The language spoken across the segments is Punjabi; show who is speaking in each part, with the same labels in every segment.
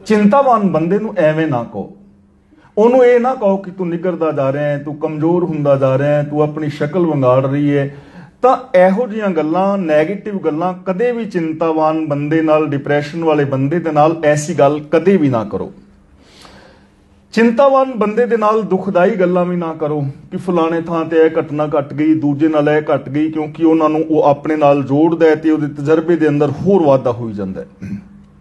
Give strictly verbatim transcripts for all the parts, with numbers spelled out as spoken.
Speaker 1: चिंतावान बंदे नूं एवें ना कहो, ਉਹਨੂੰ ਇਹ ਨਾ ਕਹੋ ਕਿ ਤੂੰ ਨਿਗਰਦਾ ਜਾ ਰਿਹਾ ਹੈ, ਤੂੰ ਕਮਜ਼ੋਰ ਹੁੰਦਾ ਜਾ ਰਿਹਾ ਹੈ, ਤੂੰ ਆਪਣੀ ਸ਼ਕਲ ਵੰਗਾੜ ਰਹੀ ਹੈ। ਤਾਂ ਇਹੋ ਜਿਹੀਆਂ ਗੱਲਾਂ, ਨੈਗੇਟਿਵ ਗੱਲਾਂ ਕਦੇ ਵੀ ਚਿੰਤਾਵਾਨ ਬੰਦੇ ਨਾਲ, ਡਿਪਰੈਸ਼ਨ ਵਾਲੇ ਬੰਦੇ ਦੇ ਨਾਲ ਐਸੀ ਗੱਲ ਕਦੇ ਵੀ ਨਾ ਕਰੋ। ਚਿੰਤਾਵਾਨ ਬੰਦੇ ਦੇ ਨਾਲ ਦੁਖਦਾਈ ਗੱਲਾਂ ਵੀ ਨਾ ਕਰੋ ਕਿ ਫਲਾਣੇ ਥਾਂ ਤੇ ਇਹ ਘਟਨਾ ਘਟ ਗਈ, ਦੂਜੇ ਨਾਲ ਇਹ ਘਟ ਗਈ, ਕਿਉਂਕਿ ਉਹਨਾਂ ਨੂੰ ਉਹ ਆਪਣੇ ਨਾਲ ਜੋੜਦਾ ਹੈ ਤੇ ਉਹਦੇ ਤਜਰਬੇ ਦੇ ਅੰਦਰ ਹੋਰ ਵਾਧਾ ਹੋਈ ਜਾਂਦਾ ਹੈ।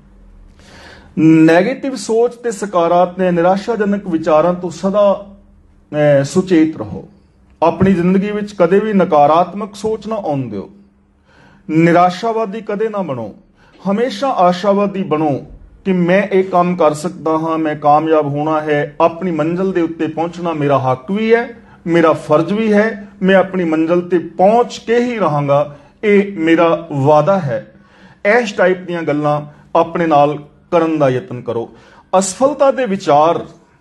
Speaker 1: ਨੈਗੇਟਿਵ ਸੋਚ ਤੇ ਸਕਾਰਾਤਮਕ ਨਿਰਾਸ਼ਾਜਨਕ ਵਿਚਾਰਾਂ ਤੋਂ ਸਦਾ ਸੁਚੇਤ ਰਹੋ। ਆਪਣੀ ਜ਼ਿੰਦਗੀ ਵਿੱਚ ਕਦੇ ਵੀ ਨਕਾਰਾਤਮਕ ਸੋਚ ਨਾ ਆਉਣ ਦਿਓ। ਨਿਰਾਸ਼ਾਵਾਦੀ ਕਦੇ ਨਾ ਬਣੋ, ਹਮੇਸ਼ਾ ਆਸ਼ਾਵਾਦੀ ਬਣੋ ਕਿ ਮੈਂ ਇਹ ਕੰਮ ਕਰ ਸਕਦਾ ਹਾਂ, ਮੈਂ ਕਾਮਯਾਬ ਹੋਣਾ ਹੈ, ਆਪਣੀ ਮੰਜ਼ਿਲ ਦੇ ਉੱਤੇ ਪਹੁੰਚਣਾ ਮੇਰਾ ਹੱਕ ਵੀ ਹੈ, ਮੇਰਾ ਫਰਜ਼ ਵੀ ਹੈ, ਮੈਂ ਆਪਣੀ ਮੰਜ਼ਿਲ ਤੇ ਪਹੁੰਚ ਕੇ ਹੀ ਰਹਾਂਗਾ, ਇਹ ਮੇਰਾ ਵਾਅਦਾ ਹੈ। ਇਸ ਟਾਈਪ ਦੀਆਂ ਗੱਲਾਂ ਆਪਣੇ ਨਾਲ ਕਰਨ ਦਾ ਯਤਨ ਕਰੋ। ਅਸਫਲਤਾ ਦੇ ਵਿਚਾਰ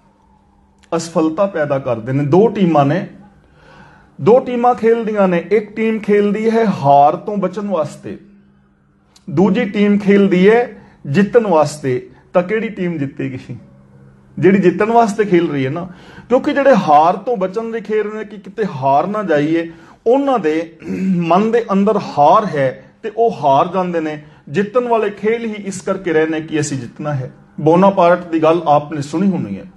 Speaker 1: ਅਸਫਲਤਾ ਪੈਦਾ ਕਰਦੇ ਨੇ। ਦੋ ਟੀਮਾਂ ਨੇ, ਦੋ ਟੀਮਾਂ ਖੇਲਦੀਆਂ ਨੇ। ਇੱਕ ਟੀਮ ਖੇਲਦੀ ਹੈ ਹਾਰ ਤੋਂ ਬਚਣ ਵਾਸਤੇ, ਦੂਜੀ ਟੀਮ ਖੇਲਦੀ ਹੈ ਜਿੱਤਣ ਵਾਸਤੇ। ਤਾਂ ਕਿਹੜੀ ਟੀਮ ਜਿੱਤੇਗੀ? ਜਿਹੜੀ ਜਿੱਤਣ ਵਾਸਤੇ ਖੇਲ ਰਹੀ ਹੈ ਨਾ, ਕਿਉਂਕਿ ਜਿਹੜੇ ਹਾਰ ਤੋਂ ਬਚਣ ਲਈ ਖੇਲ ਰਹੇ ਨੇ ਕਿ ਕਿਤੇ ਹਾਰ ਨਾ ਜਾਈਏ, ਉਹਨਾਂ ਦੇ ਮਨ ਦੇ ਅੰਦਰ ਹਾਰ ਹੈ ਤੇ ਉਹ ਹਾਰ ਜਾਂਦੇ ਨੇ। ਜਿੱਤਣ ਵਾਲੇ ਖੇਲ ਹੀ ਇਸ ਕਰਕੇ ਰਹੇ ਨੇ ਕਿ ਅਸੀਂ ਜਿੱਤਣਾ ਹੈ। ਬੋਨਾਪਾਰਟ ਦੀ ਗੱਲ ਆਪਨੇ ਸੁਣੀ ਹੋਣੀ ਹੈ।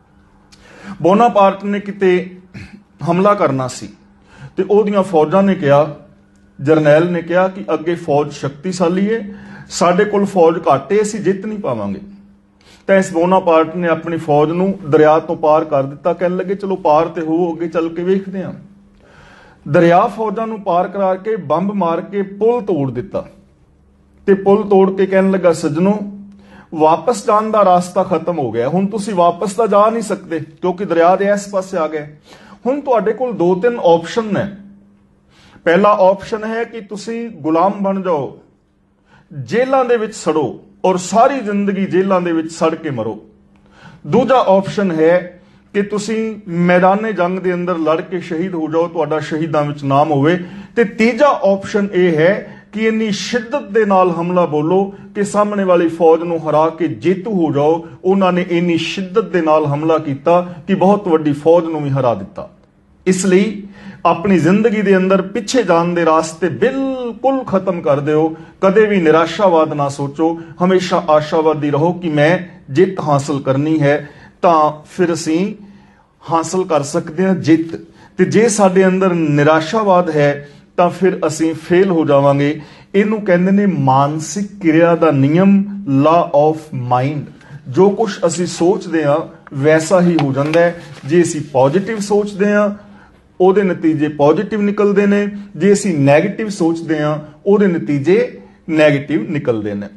Speaker 1: ਬੋਨਾਪਾਰਟ ਨੇ ਕਿਤੇ ਹਮਲਾ ਕਰਨਾ ਸੀ ਤੇ ਉਹਦੀਆਂ ਫੌਜਾਂ ਨੇ ਕਿਹਾ, ਜਰਨੈਲ ਨੇ ਕਿਹਾ ਕਿ ਅੱਗੇ ਫੌਜ ਸ਼ਕਤੀਸ਼ਾਲੀ ਹੈ, ਸਾਡੇ ਕੋਲ ਫੌਜ ਘੱਟ ਹੈ, ਅਸੀਂ ਜਿੱਤ ਨਹੀਂ ਪਾਵਾਂਗੇ। ਤਾਂ ਇਸ ਬੋਨਾਪਾਰਟ ਨੇ ਆਪਣੀ ਫੌਜ ਨੂੰ ਦਰਿਆ ਤੋਂ ਪਾਰ ਕਰ ਦਿੱਤਾ। ਕਹਿਣ ਲੱਗੇ ਚਲੋ ਪਾਰ ਤੇ ਹੋ, ਅੱਗੇ ਚੱਲ ਕੇ ਵੇਖਦੇ ਹਾਂ। ਦਰਿਆ ਫੌਜਾਂ ਨੂੰ ਪਾਰ ਕਰਾ ਕੇ ਬੰਬ ਮਾਰ ਕੇ ਪੁਲ ਤੋੜ ਦਿੱਤਾ ਤੇ ਪੁਲ ਤੋੜ ਕੇ ਕਹਿਣ ਲੱਗਾ, ਸੱਜਣੋ ਵਾਪਸ ਜਾਣ ਦਾ ਰਾਸਤਾ ਖਤਮ ਹੋ ਗਿਆ, ਹੁਣ ਤੁਸੀਂ ਵਾਪਸ ਤਾਂ ਜਾ ਨਹੀਂ ਸਕਦੇ ਕਿਉਂਕਿ ਦਰਿਆ ਦੇ ਇਸ ਪਾਸੇ ਆ ਗਏ। ਹੁਣ ਤੁਹਾਡੇ ਕੋਲ ਦੋ ਤਿੰਨ ਆਪਸ਼ਨ ਨੇ। ਪਹਿਲਾ ਆਪਸ਼ਨ ਹੈ ਕਿ ਤੁਸੀਂ ਗੁਲਾਮ ਬਣ ਜਾਓ, ਜੇਲ੍ਹਾਂ ਦੇ ਵਿੱਚ ਸੜੋ ਔਰ ਸਾਰੀ ਜ਼ਿੰਦਗੀ ਜੇਲ੍ਹਾਂ ਦੇ ਵਿੱਚ ਸੜ ਕੇ ਮਰੋ। ਦੂਜਾ ਆਪਸ਼ਨ ਹੈ ਕਿ ਤੁਸੀਂ ਮੈਦਾਨੇ ਜੰਗ ਦੇ ਅੰਦਰ ਲੜ ਕੇ ਸ਼ਹੀਦ ਹੋ ਜਾਓ, ਤੁਹਾਡਾ ਸ਼ਹੀਦਾਂ ਵਿੱਚ ਨਾਮ ਹੋਵੇ। ਤੇ ਤੀਜਾ ਆਪਸ਼ਨ ਇਹ ਹੈ ਕਿ ਇੰਨੀ ਸ਼ਿੱਦਤ ਦੇ ਨਾਲ ਹਮਲਾ ਬੋਲੋ ਕਿ ਸਾਹਮਣੇ ਵਾਲੀ ਫੌਜ ਨੂੰ ਹਰਾ ਕੇ ਜੇਤੂ ਹੋ ਜਾਓ। ਉਹਨਾਂ ਨੇ ਇੰਨੀ ਸ਼ਿੱਦਤ ਦੇ ਨਾਲ ਹਮਲਾ ਕੀਤਾ ਕਿ ਬਹੁਤ ਵੱਡੀ ਫੌਜ ਨੂੰ ਵੀ ਹਰਾ ਦਿੱਤਾ। ਇਸ ਲਈ ਆਪਣੀ ਜ਼ਿੰਦਗੀ ਦੇ ਅੰਦਰ ਪਿੱਛੇ ਜਾਣ ਦੇ ਰਾਸਤੇ ਬਿਲਕੁਲ ਖਤਮ ਕਰ ਦਿਓ। ਕਦੇ ਵੀ ਨਿਰਾਸ਼ਾਵਾਦ ਨਾ ਸੋਚੋ, ਹਮੇਸ਼ਾ ਆਸ਼ਾਵਾਦੀ ਰਹੋ ਕਿ ਮੈਂ ਜਿੱਤ ਹਾਸਲ ਕਰਨੀ ਹੈ। ਤਾਂ ਫਿਰ ਅਸੀਂ ਹਾਸਲ ਕਰ ਸਕਦੇ ਹਾਂ ਜਿੱਤ। ਤੇ ਜੇ ਸਾਡੇ ਅੰਦਰ ਨਿਰਾਸ਼ਾਵਾਦ ਹੈ ਤਾਂ ਫਿਰ ਅਸੀਂ ਫੇਲ ਹੋ ਜਾਵਾਂਗੇ। ਇਹਨੂੰ ਕਹਿੰਦੇ ਨੇ ਮਾਨਸਿਕ ਕਿਰਿਆ ਦਾ ਨਿਯਮ, ਲਾ ਆਫ ਮਾਈਂਡ। ਜੋ ਕੁਝ ਅਸੀਂ ਸੋਚਦੇ ਹਾਂ ਵੈਸਾ ਹੀ ਹੋ ਜਾਂਦਾ ਹੈ। ਜੇ ਅਸੀਂ ਪੋਜ਼ਿਟਿਵ ਸੋਚਦੇ ਹਾਂ ਉਹਦੇ ਨਤੀਜੇ ਪੋਜ਼ਿਟਿਵ ਨਿਕਲਦੇ ਨੇ, ਜੇ ਅਸੀਂ ਨੈਗੇਟਿਵ ਸੋਚਦੇ ਹਾਂ ਉਹਦੇ ਨਤੀਜੇ ਨੈਗੇਟਿਵ ਨਿਕਲਦੇ ਨੇ।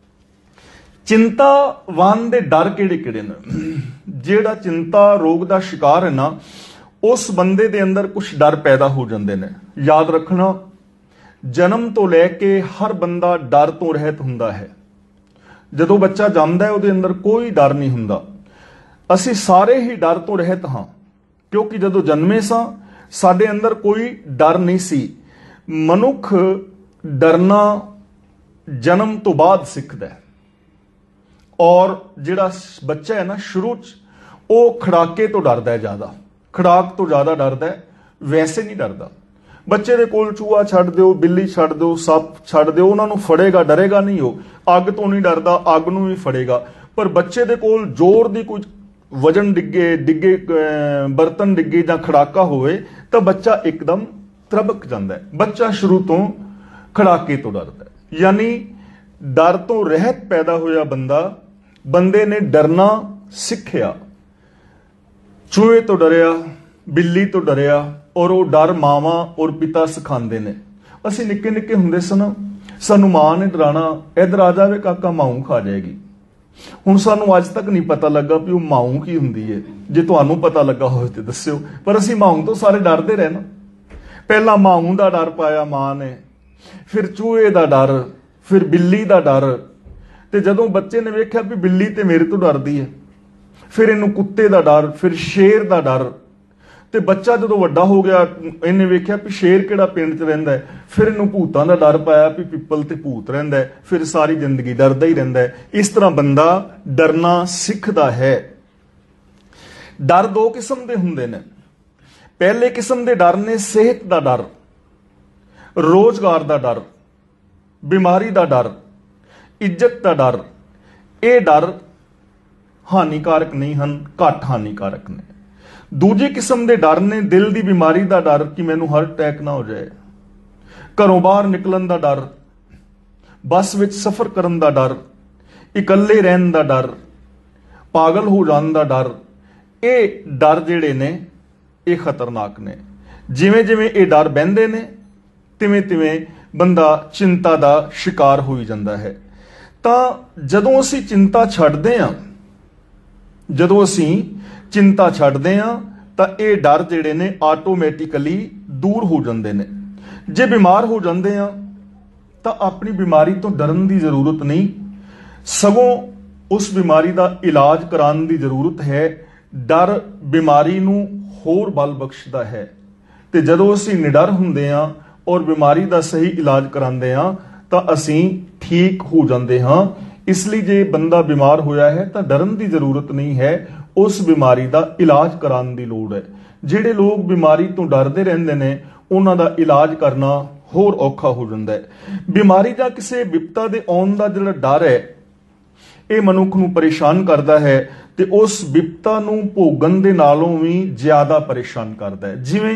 Speaker 1: ਚਿੰਤਾਵਾਨ ਦੇ ਡਰ ਕਿਹੜੇ ਕਿਹੜੇ ਨੇ? ਜਿਹੜਾ ਚਿੰਤਾ ਰੋਗ ਦਾ ਸ਼ਿਕਾਰ ਹੈ ਨਾ, ਉਸ ਬੰਦੇ ਦੇ ਅੰਦਰ ਕੁਝ ਡਰ ਪੈਦਾ ਹੋ ਜਾਂਦੇ ਨੇ। ਯਾਦ ਰੱਖਣਾ, ਜਨਮ ਤੋਂ ਲੈ ਕੇ ਹਰ ਬੰਦਾ ਡਰ ਤੋਂ ਰਹਿਤ ਹੁੰਦਾ ਹੈ। ਜਦੋਂ ਬੱਚਾ ਜੰਮਦਾ ਹੈ ਉਹਦੇ ਅੰਦਰ ਕੋਈ ਡਰ ਨਹੀਂ ਹੁੰਦਾ। ਅਸੀਂ ਸਾਰੇ ਹੀ ਡਰ ਤੋਂ ਰਹਿਤ ਹਾਂ ਕਿਉਂਕਿ ਜਦੋਂ ਜਨਮੇ ਸਾਂ ਸਾਡੇ ਅੰਦਰ ਕੋਈ ਡਰ ਨਹੀਂ ਸੀ। ਮਨੁੱਖ ਡਰਨਾ ਜਨਮ ਤੋਂ ਬਾਅਦ ਸਿੱਖਦਾ ਹੈ। ਔਰ ਜਿਹੜਾ ਬੱਚਾ ਹੈ ਨਾ, ਸ਼ੁਰੂ 'ਚ ਉਹ ਖੜਾਕੇ ਤੋਂ ਡਰਦਾ ਹੈ, ਜ਼ਿਆਦਾ ਖੜਾਕ ਤੋਂ ਜ਼ਿਆਦਾ ਡਰਦਾ ਹੈ, ਵੈਸੇ ਨਹੀਂ ਡਰਦਾ। ਬੱਚੇ ਦੇ ਕੋਲ ਚੂਹਾ ਛੱਡ ਦਿਓ, ਬਿੱਲੀ ਛੱਡ ਦਿਓ, ਸੱਪ ਛੱਡ ਦਿਓ, ਉਹਨਾਂ ਨੂੰ ਫੜੇਗਾ, ਡਰੇਗਾ ਨਹੀਂ। ਉਹ ਅੱਗ ਤੋਂ ਨਹੀਂ ਡਰਦਾ, ਅੱਗ ਨੂੰ ਵੀ ਫੜੇਗਾ। ਪਰ ਬੱਚੇ ਦੇ ਕੋਲ ਜ਼ੋਰ ਦੀ ਕੋਈ ਵਜਨ ਡਿੱਗੇ ਡਿੱਗੇ ਬਰਤਨ ਡਿੱਗੇ ਜਾਂ ਖੜਾਕਾ ਹੋਵੇ ਤਾਂ ਬੱਚਾ ਇੱਕਦਮ ਤਰਬਕ ਜਾਂਦਾ ਹੈ। ਬੱਚਾ ਸ਼ੁਰੂ ਤੋਂ ਖੜਾਕੇ ਤੋਂ ਡਰਦਾ ਹੈ। ਯਾਨੀ ਡਰ ਤੋਂ ਰਹਿਤ ਪੈਦਾ ਹੋਇਆ ਬੰਦਾ ਬੰਦੇ ਨੇ ਡਰਨਾ ਸਿੱਖਿਆ। ਚੂਹੇ ਤੋਂ ਡਰਿਆ, ਬਿੱਲੀ ਤੋਂ ਡਰਿਆ, ਔਰ ਉਹ ਡਰ ਮਾਵਾਂ ਔਰ ਪਿਤਾ ਸਿਖਾਉਂਦੇ ਨੇ। ਅਸੀਂ ਨਿੱਕੇ ਨਿੱਕੇ ਹੁੰਦੇ ਸਨ, ਸਾਨੂੰ ਮਾਂ ਨੇ ਡਰਾਣਾ, ਇੱਧਰ ਆ ਜਾਵੇ ਕਾਕਾ ਮਾਊ ਖਾ ਜਾਏਗੀ। ਹੁਣ ਸਾਨੂੰ ਅੱਜ ਤੱਕ ਨਹੀਂ ਪਤਾ ਲੱਗਾ ਵੀ ਉਹ ਮਾਊ ਕੀ ਹੁੰਦੀ ਹੈ। ਜੇ ਤੁਹਾਨੂੰ ਪਤਾ ਲੱਗਾ ਹੋਵੇ ਤੇ ਦੱਸਿਓ। ਪਰ ਅਸੀਂ ਮਾਊ ਤੋਂ ਸਾਰੇ ਡਰਦੇ ਰਹੇ ਨਾ। ਪਹਿਲਾਂ ਮਾਊ ਦਾ ਡਰ ਪਾਇਆ ਮਾਂ ਨੇ, ਫਿਰ ਚੂਹੇ ਦਾ ਡਰ, ਫਿਰ ਬਿੱਲੀ ਦਾ ਡਰ। ਤੇ ਜਦੋਂ ਬੱਚੇ ਨੇ ਵੇਖਿਆ ਵੀ ਬਿੱਲੀ ਤੇ ਮੇਰੇ ਤੋਂ ਡਰਦੀ ਹੈ, ਫਿਰ ਇਹਨੂੰ ਕੁੱਤੇ ਦਾ ਡਰ, ਫਿਰ ਸ਼ੇਰ ਦਾ ਡਰ। ਤੇ ਬੱਚਾ ਜਦੋਂ ਵੱਡਾ ਹੋ ਗਿਆ, ਇਹਨੇ ਵੇਖਿਆ ਵੀ ਸ਼ੇਰ ਕਿਹੜਾ ਪਿੰਡ 'ਚ ਰਹਿੰਦਾ ਹੈ, ਫਿਰ ਇਹਨੂੰ ਭੂਤਾਂ ਦਾ ਡਰ ਪਾਇਆ ਵੀ ਪਿੱਪਲ ਤੇ ਭੂਤ ਰਹਿੰਦਾ ਹੈ, ਫਿਰ ਸਾਰੀ ਜ਼ਿੰਦਗੀ ਡਰਦਾ ਹੀ ਰਹਿੰਦਾ ਹੈ। ਇਸ ਤਰ੍ਹਾਂ ਬੰਦਾ ਡਰਨਾ ਸਿੱਖਦਾ ਹੈ। ਡਰ ਦੋ ਕਿਸਮ ਦੇ ਹੁੰਦੇ ਨੇ। ਪਹਿਲੇ ਕਿਸਮ ਦੇ ਡਰ ਨੇ ਸਿਹਤ ਦਾ ਡਰ, ਰੋਜ਼ਗਾਰ ਦਾ ਡਰ, ਬਿਮਾਰੀ ਦਾ ਡਰ, ਇੱਜ਼ਤ ਦਾ ਡਰ। ਇਹ ਡਰ ਹਾਨੀਕਾਰਕ ਨਹੀਂ ਹਨ, ਘੱਟ ਹਾਨੀਕਾਰਕ ਨੇ। ਦੂਜੀ ਕਿਸਮ ਦੇ ਡਰ ਨੇ ਦਿਲ ਦੀ ਬਿਮਾਰੀ ਦਾ ਡਰ ਕਿ ਮੈਨੂੰ ਹਾਰਟ ਅਟੈਕ ਨਾ ਹੋ ਜਾਏ, ਘਰੋਂ ਬਾਹਰ ਨਿਕਲਣ ਦਾ ਡਰ, ਬੱਸ ਵਿੱਚ ਸਫ਼ਰ ਕਰਨ ਦਾ ਡਰ, ਇਕੱਲੇ ਰਹਿਣ ਦਾ ਡਰ, ਪਾਗਲ ਹੋ ਜਾਣ ਦਾ ਡਰ। ਇਹ ਡਰ ਜਿਹੜੇ ਨੇ ਇਹ ਖਤਰਨਾਕ ਨੇ। ਜਿਵੇਂ ਜਿਵੇਂ ਇਹ ਡਰ ਬਹਿੰਦੇ ਨੇ ਤਿਵੇਂ ਤਿਵੇਂ ਬੰਦਾ ਚਿੰਤਾ ਦਾ ਸ਼ਿਕਾਰ ਹੋਈ ਜਾਂਦਾ ਹੈ। ਤਾਂ ਜਦੋਂ ਅਸੀਂ ਚਿੰਤਾ ਛੱਡਦੇ ਹਾਂ ਜਦੋਂ ਅਸੀਂ ਚਿੰਤਾ ਛੱਡਦੇ ਹਾਂ ਤਾਂ ਇਹ ਡਰ ਜਿਹੜੇ ਨੇ ਆਟੋਮੈਟਿਕਲੀ ਦੂਰ ਹੋ ਜਾਂਦੇ ਨੇ। ਜੇ ਬਿਮਾਰ ਹੋ ਜਾਂਦੇ ਹਾਂ ਤਾਂ ਆਪਣੀ ਬਿਮਾਰੀ ਤੋਂ ਡਰਨ ਦੀ ਜ਼ਰੂਰਤ ਨਹੀਂ, ਸਗੋਂ ਉਸ ਬਿਮਾਰੀ ਦਾ ਇਲਾਜ ਕਰਾਉਣ ਦੀ ਜ਼ਰੂਰਤ ਹੈ। ਡਰ ਬਿਮਾਰੀ ਨੂੰ ਹੋਰ ਬਲ ਬਖਸ਼ਦਾ ਹੈ ਤੇ ਜਦੋਂ ਅਸੀਂ ਨਿਡਰ ਹੁੰਦੇ ਹਾਂ ਔਰ ਬਿਮਾਰੀ ਦਾ ਸਹੀ ਇਲਾਜ ਕਰਾਉਂਦੇ ਹਾਂ ਤਾਂ ਅਸੀਂ ਠੀਕ ਹੋ ਜਾਂਦੇ ਹਾਂ। ਇਸ ਲਈ ਜੇ ਬੰਦਾ ਬਿਮਾਰ ਹੋਇਆ ਹੈ ਤਾਂ ਡਰਨ ਦੀ ਜ਼ਰੂਰਤ ਨਹੀਂ ਹੈ, ਉਸ ਬਿਮਾਰੀ ਦਾ ਇਲਾਜ ਕਰਾਉਣ ਦੀ ਲੋੜ ਹੈ। ਜਿਹੜੇ ਲੋਕ ਬਿਮਾਰੀ ਤੋਂ ਡਰਦੇ ਰਹਿੰਦੇ ਨੇ ਉਹਨਾਂ ਦਾ ਇਲਾਜ ਕਰਨਾ ਹੋਰ ਔਖਾ ਹੋ ਜਾਂਦਾ ਹੈ। ਬਿਮਾਰੀ ਜਾਂ ਕਿਸੇ ਵਿਪਤਾ ਦੇ ਆਉਣ ਦਾ ਜਿਹੜਾ ਡਰ ਹੈ ਇਹ ਮਨੁੱਖ ਨੂੰ ਪਰੇਸ਼ਾਨ ਕਰਦਾ ਹੈ ਤੇ ਉਸ ਵਿਪਤਾ ਨੂੰ ਭੋਗਣ ਦੇ ਨਾਲੋਂ ਵੀ ਜ਼ਿਆਦਾ ਪਰੇਸ਼ਾਨ ਕਰਦਾ ਹੈ। ਜਿਵੇਂ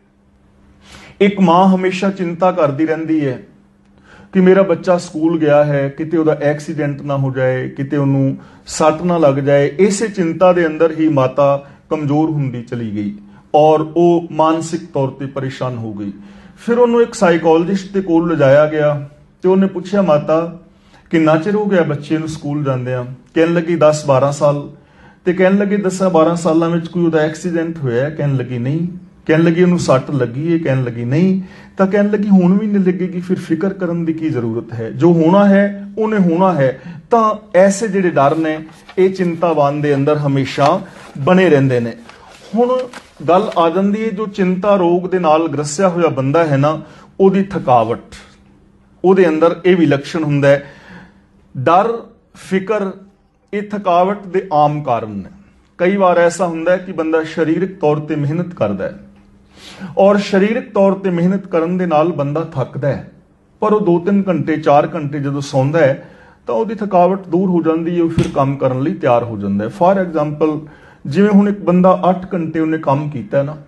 Speaker 1: ਇੱਕ ਮਾਂ ਹਮੇਸ਼ਾ ਚਿੰਤਾ ਕਰਦੀ ਰਹਿੰਦੀ ਹੈ ਕਿ ਮੇਰਾ ਬੱਚਾ ਸਕੂਲ ਗਿਆ ਹੈ, ਕਿਤੇ ਉਹਦਾ ਐਕਸੀਡੈਂਟ ਨਾ ਹੋ ਜਾਏ, ਕਿਤੇ ਉਹਨੂੰ ਸੱਟ ਨਾ ਲੱਗ ਜਾਏ। ਇਸੇ ਚਿੰਤਾ ਦੇ ਅੰਦਰ ਹੀ ਮਾਤਾ ਕਮਜ਼ੋਰ ਹੁੰਦੀ ਚਲੀ ਗਈ ਔਰ ਉਹ ਮਾਨਸਿਕ ਤੌਰ ਤੇ ਪਰੇਸ਼ਾਨ ਹੋ ਗਈ। ਫਿਰ ਉਹਨੂੰ ਇੱਕ ਸਾਈਕੋਲੋਜਿਸਟ ਦੇ ਕੋਲ ਲਿਜਾਇਆ ਗਿਆ ਤੇ ਉਹਨੇ ਪੁੱਛਿਆ, ਮਾਤਾ ਕਿੰਨਾ ਚਿਰ ਹੋ ਗਿਆ ਬੱਚੇ ਨੂੰ ਸਕੂਲ ਜਾਂਦਿਆਂ? ਕਹਿਣ ਲੱਗੀ ਦਸ ਬਾਰਾਂ ਸਾਲ। ਤੇ ਕਹਿਣ ਲੱਗੇ ਦਸਾਂ ਬਾਰਾਂ ਸਾਲਾਂ ਵਿੱਚ ਕੋਈ ਉਹਦਾ ਐਕਸੀਡੈਂਟ ਹੋਇਆ? ਕਹਿਣ ਲੱਗੀ ਨਹੀਂ। ਕਹਿਣ ਲੱਗੀ ਉਹਨੂੰ ਸੱਟ ਲੱਗੀ ਹੈ? ਕਹਿਣ ਲੱਗੀ ਨਹੀਂ। ਤਾਂ ਕਹਿਣ ਲੱਗੀ ਹੁਣ ਵੀ ਨਹੀਂ ਲੱਗੇਗੀ, ਫਿਰ ਫਿਕਰ ਕਰਨ ਦੀ ਕੀ ਜ਼ਰੂਰਤ ਹੈ, ਜੋ ਹੋਣਾ ਹੈ ਉਹਨੇ ਹੋਣਾ ਹੈ। ਤਾਂ ਐਸੇ ਜਿਹੜੇ ਡਰ ਨੇ ਇਹ ਚਿੰਤਾਵਾਨ ਦੇ ਅੰਦਰ ਹਮੇਸ਼ਾ ਬਣੇ ਰਹਿੰਦੇ ਨੇ। ਹੁਣ ਗੱਲ ਆ ਜਾਂਦੀ ਹੈ ਜੋ ਚਿੰਤਾ ਰੋਗ ਦੇ ਨਾਲ ਗ੍ਰਸਿਆ ਹੋਇਆ ਬੰਦਾ ਹੈ ਨਾ, ਉਹਦੀ ਥਕਾਵਟ, ਉਹਦੇ ਅੰਦਰ ਇਹ ਵੀ ਲੱਛਣ ਹੁੰਦਾ ਹੈ। ਡਰ, ਫਿਕਰ ਇਹ ਥਕਾਵਟ ਦੇ ਆਮ ਕਾਰਨ ਨੇ। ਕਈ ਵਾਰ ਐਸਾ ਹੁੰਦਾ ਹੈ ਕਿ ਬੰਦਾ ਸਰੀਰਕ ਤੌਰ ਤੇ ਮਿਹਨਤ ਕਰਦਾ ਹੈ ਔਰ ਸਰੀਰਕ ਤੌਰ ਤੇ ਮਿਹਨਤ ਕਰਨ ਦੇ ਨਾਲ ਬੰਦਾ ਥੱਕਦਾ ਹੈ, ਪਰ ਉਹ ਦੋ ਤਿੰਨ ਘੰਟੇ ਚਾਰ ਘੰਟੇ ਜਦੋਂ ਸੌਂਦਾ ਹੈ ਤਾਂ ਉਹਦੀ ਥਕਾਵਟ ਦੂਰ ਹੋ ਜਾਂਦੀ ਹੈ, ਉਹ ਫਿਰ ਕੰਮ ਕਰਨ ਲਈ ਤਿਆਰ ਹੋ ਜਾਂਦਾ ਹੈ। ਫਾਰ ਐਗਜ਼ਾਮਪਲ ਜਿਵੇਂ ਹੁਣ ਇੱਕ ਬੰਦਾ ਅੱਠ ਘੰਟੇ ਉਹਨੇ ਕੰਮ ਕੀਤਾ ਨਾ,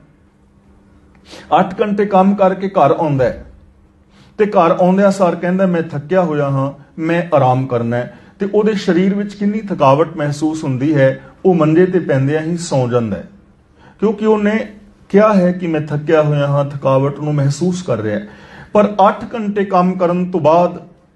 Speaker 1: ਅੱਠ ਘੰਟੇ ਕੰਮ ਕਰਕੇ ਘਰ ਆਉਂਦਾ ਹੈ ਤੇ ਘਰ ਆਉਂਦਿਆਂ ਸਾਰ ਕਹਿੰਦਾ ਮੈਂ ਥੱਕਿਆ ਹੋਇਆ ਹਾਂ, ਮੈਂ ਆਰਾਮ ਕਰਨਾ ਹੈ। ਤੇ ਉਹਦੇ ਸਰੀਰ ਵਿੱਚ ਕਿੰਨੀ ਥਕਾਵਟ ਮਹਿਸੂਸ ਹੁੰਦੀ ਹੈ, ਉਹ ਮੰਜੇ ਤੇ ਪੈਂਦਿਆਂ ਹੀ ਸੌਂ ਜਾਂਦਾ ਹੈ, ਕਿਉਂਕਿ ਉਹਨੇ ਕਿਹਾ ਹੈ ਕਿ ਮੈਂ ਥੱਕਿਆ ਹੋਇਆ ਹਾਂ, ਥਕਾਵਟ ਨੂੰ ਮਹਿਸੂਸ ਕਰ ਰਿਹਾ ਹੈ। ਪਰ ਅੱਠ ਘੰਟੇ ਕੰਮ ਕਰਨ ਤੋਂ ਬਾਅਦ